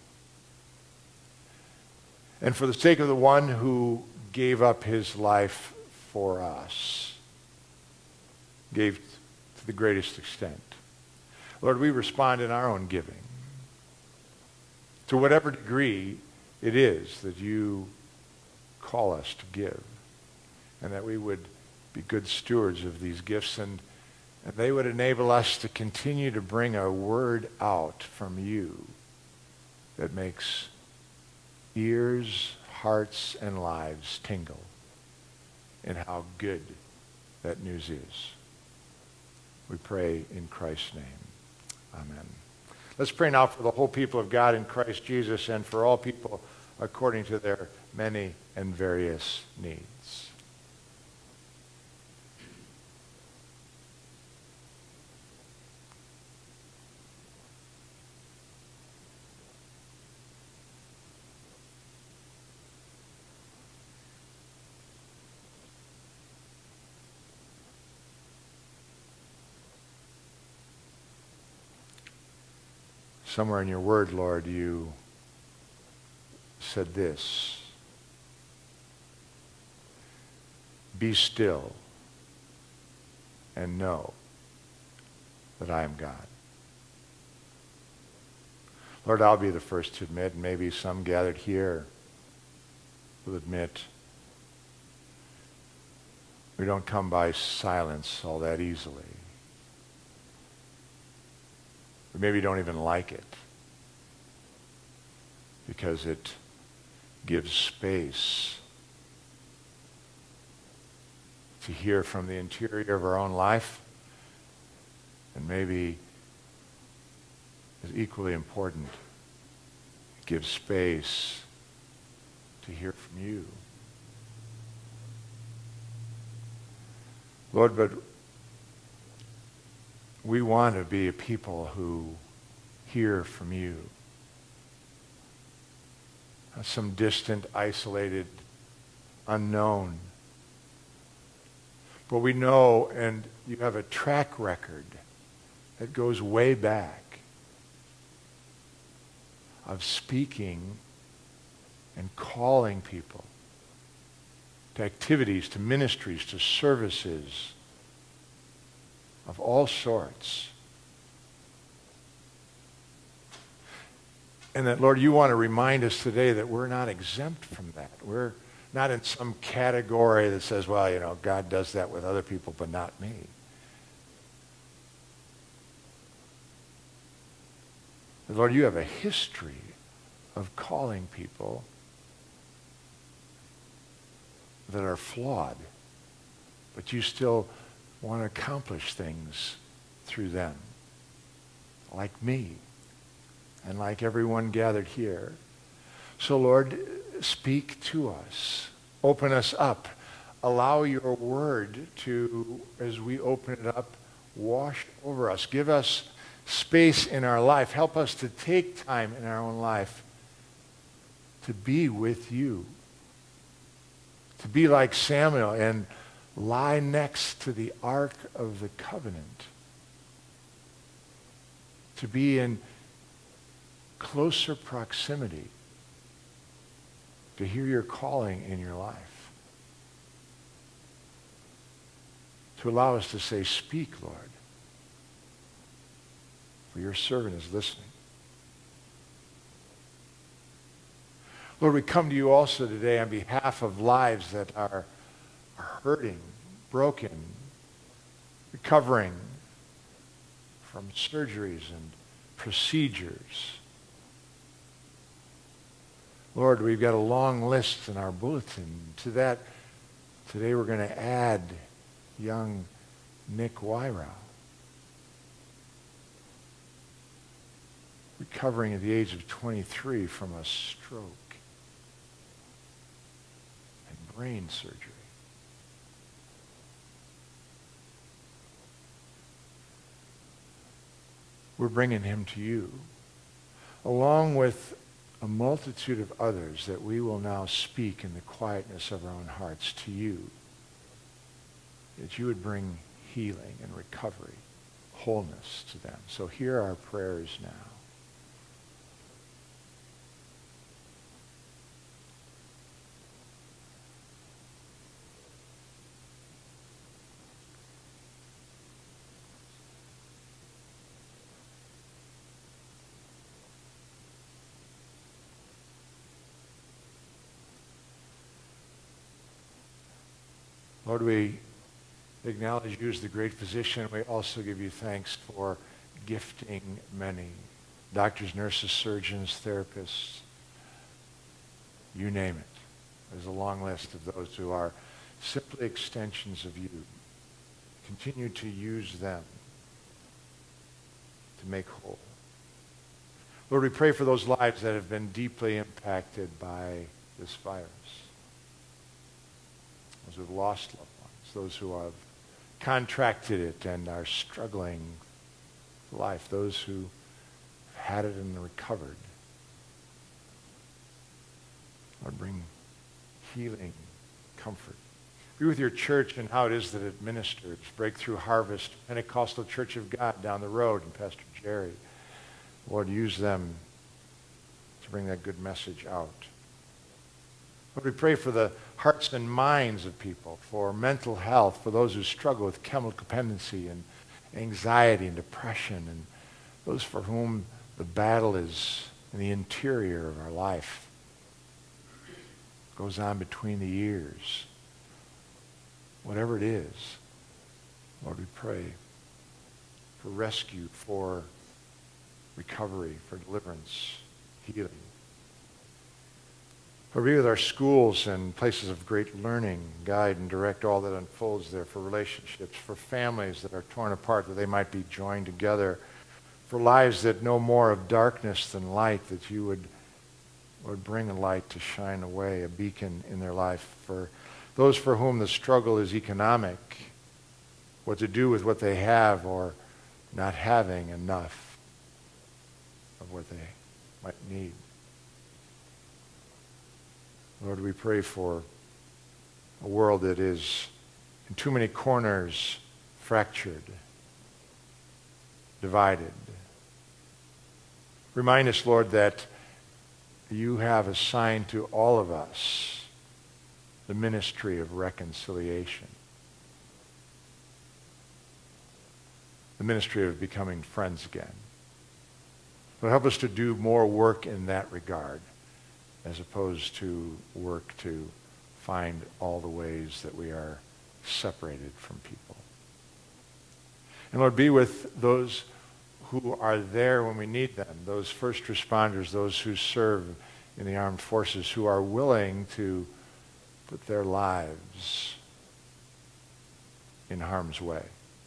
And for the sake of the one who gave up his life for us, gave to the greatest extent, Lord, we respond in our own giving. To whatever degree it is that you call us to give, and that we would be good stewards of these gifts, and, and they would enable us to continue to bring a word out from you that makes ears, hearts, and lives tingle in how good that news is. We pray in Christ's name. Amen. Let's pray now for the whole people of God in Christ Jesus and for all people according to their many and various needs. Somewhere in your word, Lord, you said this: be still and know that I am God. Lord, I'll be the first to admit, and maybe some gathered here will admit, we don't come by silence all that easily. We maybe don't even like it because it gives space to hear from the interior of our own life, and maybe is equally important, it gives space to hear from you. Lord, but we want to be a people who hear from you. Not some distant, isolated, unknown. But we know, and you have a track record that goes way back of speaking and calling people to activities, to ministries, to services of all sorts. And that, Lord, you want to remind us today that we're not exempt from that. We're not in some category that says, well, you know, God does that with other people, but not me. And Lord, you have a history of calling people that are flawed, but you still want to accomplish things through them, like me and like everyone gathered here. So Lord, speak to us. Open us up. Allow your word to, as we open it up, wash over us. Give us space in our life. Help us to take time in our own life to be with you. To be like Samuel and lie next to the Ark of the Covenant. To be in closer proximity to hear your calling in your life. To allow us to say, speak, Lord, for your servant is listening. Lord, we come to you also today on behalf of lives that are, are hurting, broken, recovering from surgeries and procedures. Lord, we've got a long list in our bulletin. To that, today we're going to add young Nick Wyra, recovering at the age of twenty-three from a stroke and brain surgery. We're bringing him to you, along with a multitude of others that we will now speak in the quietness of our own hearts to you, that you would bring healing and recovery, wholeness to them. So hear our prayers now. Lord, we acknowledge you as the great physician. We also give you thanks for gifting many. Doctors, nurses, surgeons, therapists, you name it. There's a long list of those who are simply extensions of you. Continue to use them to make whole. Lord, we pray for those lives that have been deeply impacted by this virus. Those who have lost loved ones, those who have contracted it and are struggling with life, those who had it and recovered. Lord, bring healing, comfort. Be with your church and how it is that it ministers. Breakthrough Harvest, Pentecostal Church of God down the road, and Pastor Jerry. Lord, use them to bring that good message out. Lord, we pray for the hearts and minds of people, for mental health, for those who struggle with chemical dependency and anxiety and depression, and those for whom the battle is in the interior of our life. It goes on between the ears. Whatever it is, Lord, we pray for rescue, for recovery, for deliverance, healing. Lord, be with our schools and places of great learning, guide and direct all that unfolds there, for relationships, for families that are torn apart, that they might be joined together, for lives that know more of darkness than light, that you would, Lord, bring a light to shine away, a beacon in their life, for those for whom the struggle is economic, what to do with what they have or not having enough of what they might need. Lord, we pray for a world that is in too many corners, fractured, divided. Remind us, Lord, that you have assigned to all of us the ministry of reconciliation, the ministry of becoming friends again. Lord, help us to do more work in that regard, as opposed to work to find all the ways that we are separated from people. And Lord, be with those who are there when we need them, those first responders, those who serve in the armed forces, who are willing to put their lives in harm's way.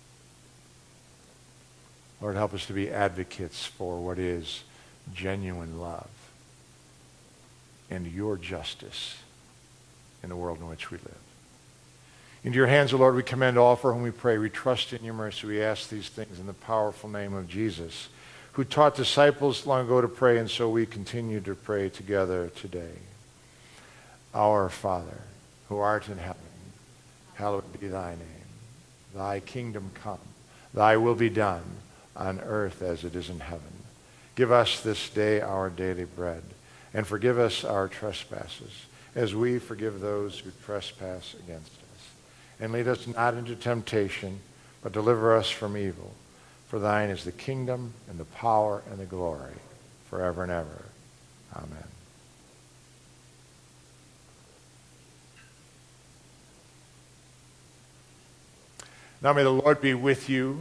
Lord, help us to be advocates for what is genuine love and your justice in the world in which we live. Into your hands, O Lord, we commend all for whom we pray. We trust in your mercy. We ask these things in the powerful name of Jesus, who taught disciples long ago to pray, and so we continue to pray together today. Our Father, who art in heaven, hallowed be thy name. Thy kingdom come. Thy will be done on earth as it is in heaven. Give us this day our daily bread, and forgive us our trespasses, as we forgive those who trespass against us. And lead us not into temptation, but deliver us from evil. For thine is the kingdom, and the power, and the glory, forever and ever. Amen. Now may the Lord be with you.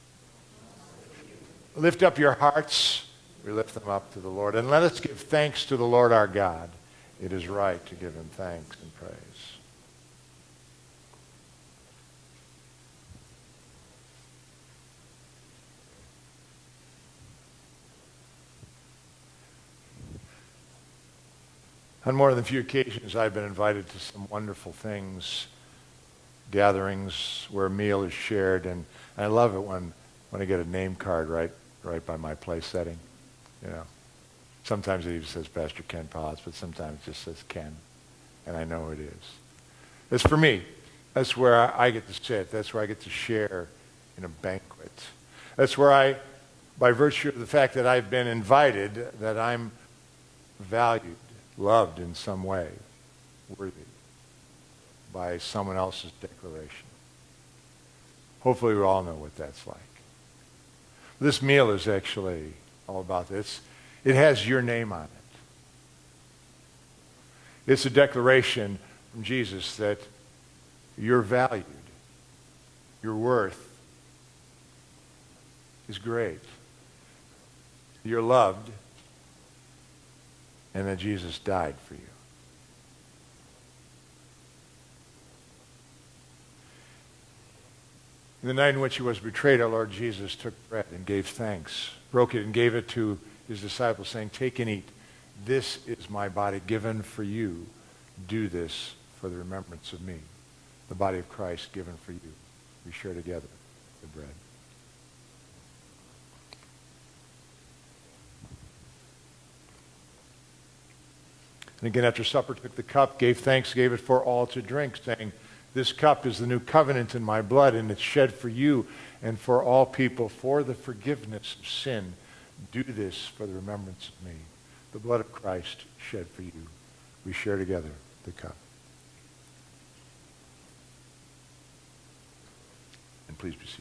Lift up your hearts. We lift them up to the Lord. And let us give thanks to the Lord our God. It is right to give him thanks and praise. On more than a few occasions, I've been invited to some wonderful things, gatherings where a meal is shared, and I love it when, when I get a name card right, right by my place setting. You know, sometimes it even says Pastor Ken Potts, but sometimes it just says Ken, and I know it is. It's for me. That's where I get to sit. That's where I get to share in a banquet. That's where I, by virtue of the fact that I've been invited, that I'm valued, loved in some way, worthy by someone else's declaration. Hopefully we all know what that's like. This meal is actually all about this. It has your name on it. It's a declaration from Jesus that You're valued. Your worth is great. You're loved, and that Jesus died for you. In the night in which he was betrayed, our Lord Jesus took bread and gave thanks, broke it and gave it to his disciples, saying, "Take and eat. This is my body given for you. Do this for the remembrance of me." The body of Christ given for you. We share together the bread. And again, after supper, took the cup, gave thanks, gave it for all to drink, saying, "This cup is the new covenant in my blood, and it's shed for you and for all people for the forgiveness of sin. Do this for the remembrance of me." The blood of Christ shed for you. We share together the cup. And please be seated.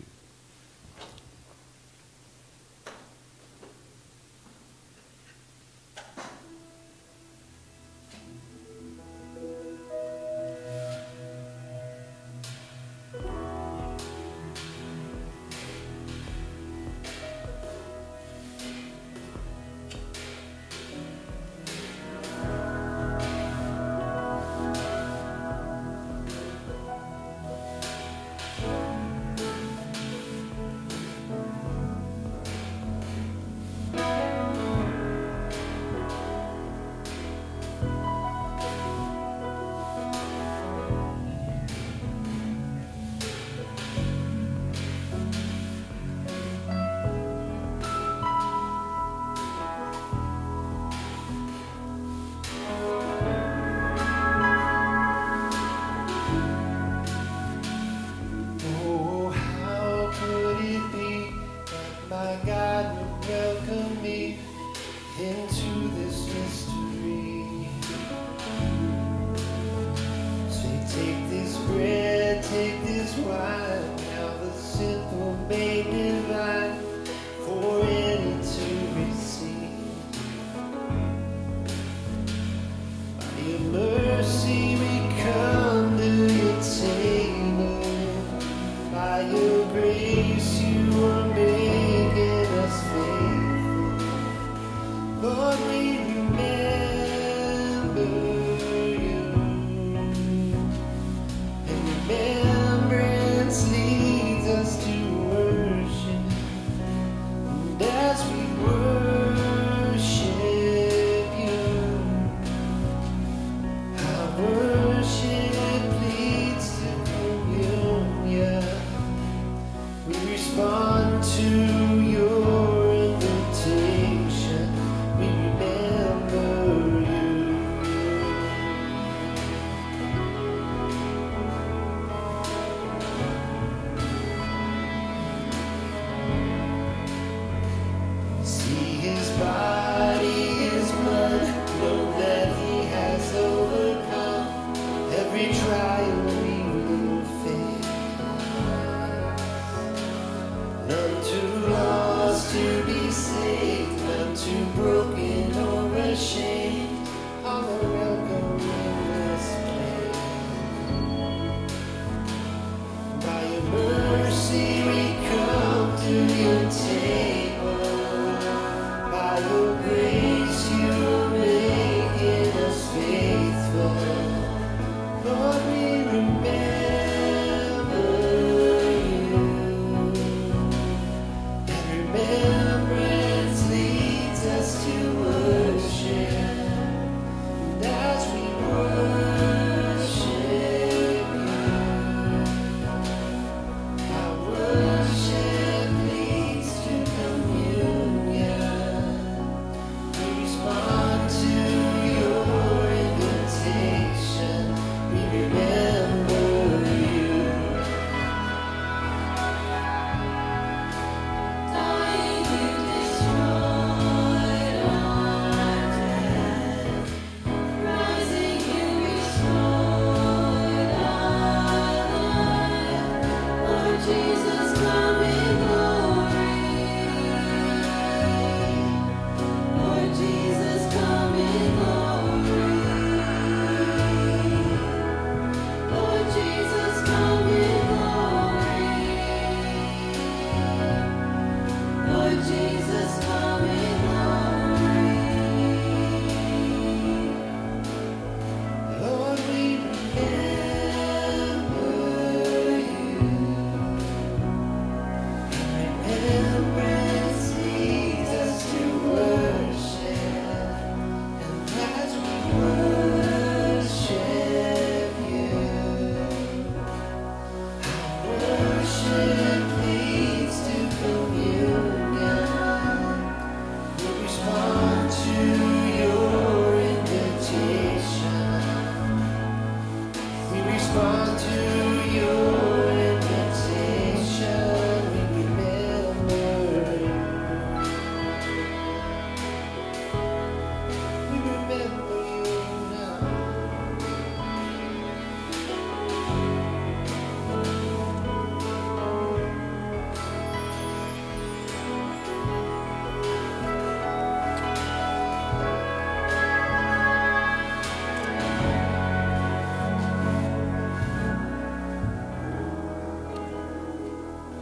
Remembrance leads us to worship.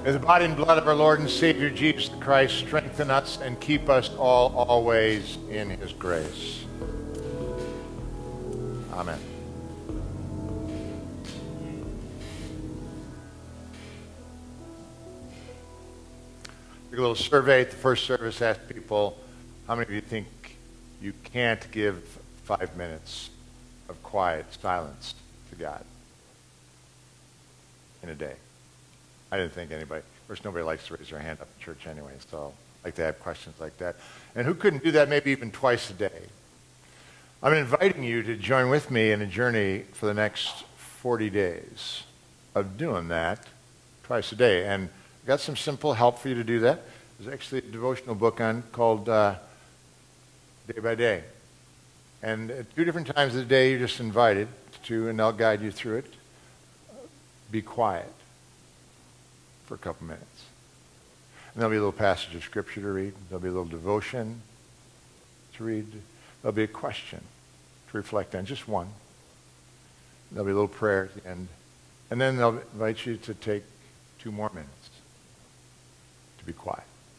May the body and blood of our Lord and Savior Jesus Christ strengthen us and keep us all always in his grace. Amen. A little survey at the first service asked people, how many of you think you can't give five minutes of quiet silence to God in a day? I didn't think anybody. Of course, nobody likes to raise their hand up in church anyway, so I like to have questions like that. And who couldn't do that maybe even twice a day? I'm inviting you to join with me in a journey for the next forty days of doing that twice a day. And I've got some simple help for you to do that. There's actually a devotional book on called uh, Day by Day. And at two different times of the day, you're just invited to, and they'll guide you through it. Be quiet for a couple minutes. And there'll be a little passage of scripture to read. There'll be a little devotion to read. There'll be a question to reflect on, just one. There'll be a little prayer at the end. And then they'll invite you to take two more minutes to be quiet.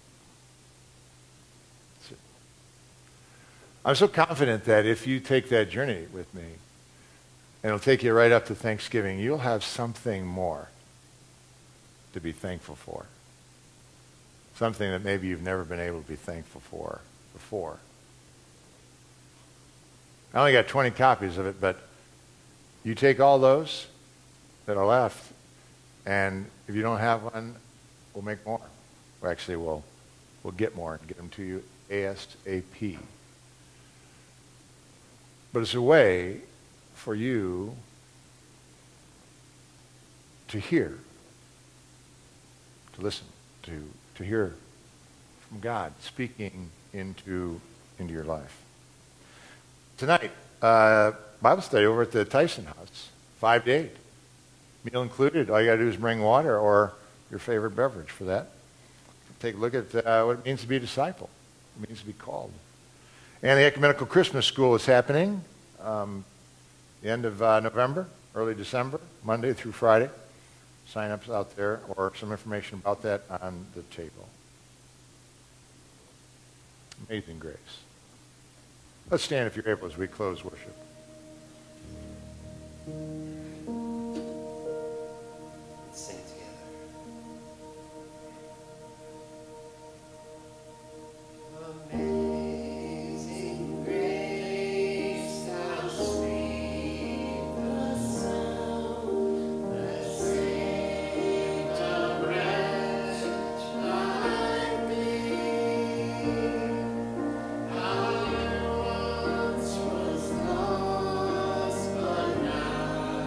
That's it. I'm so confident that if you take that journey with me, and it'll take you right up to Thanksgiving, you'll have something more to be thankful for. Something that maybe you've never been able to be thankful for before. I only got twenty copies of it, but you take all those that are left, and if you don't have one, we'll make more. Well, actually, we'll, we'll get more and get them to you ASAP. But it's a way for you to hear, to listen, to, to hear from God speaking into, into your life. Tonight, uh, Bible study over at the Tyson House, five to eight. Meal included. All you got to do is bring water or your favorite beverage for that. Take a look at uh, what it means to be a disciple. What it means to be called. And the Ecumenical Christmas School is happening um, the end of uh, November, early December, Monday through Friday. Sign-ups out there or some information about that on the table. Amazing grace. Let's stand if you're able as we close worship. Let's sing together. Amazing grace, how sweet the sound that saved a wretch like me. I once was lost, but now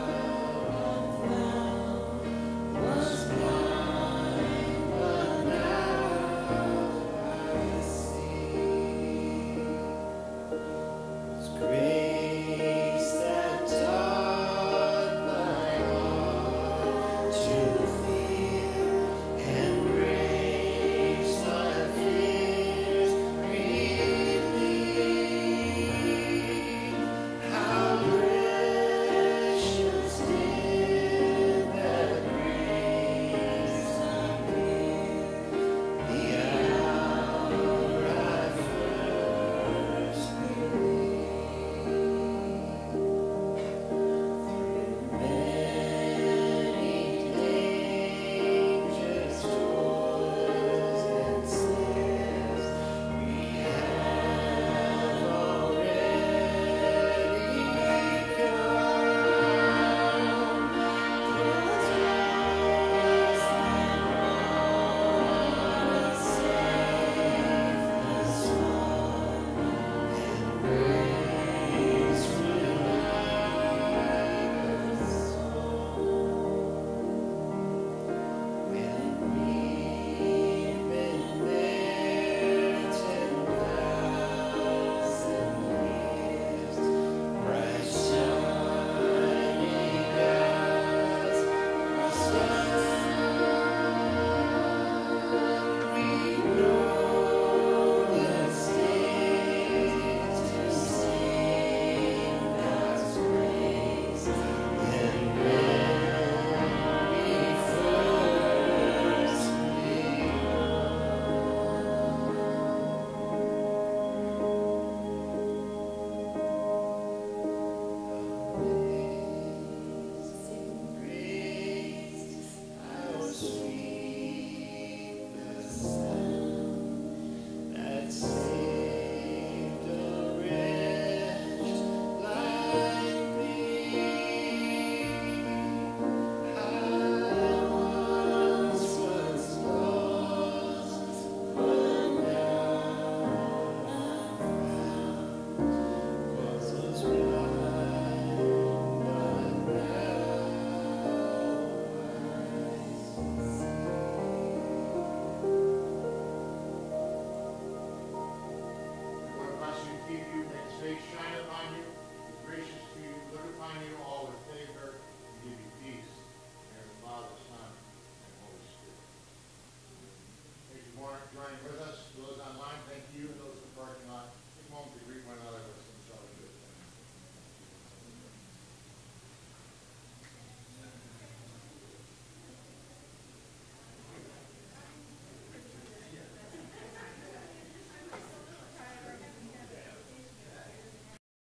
home to greet one another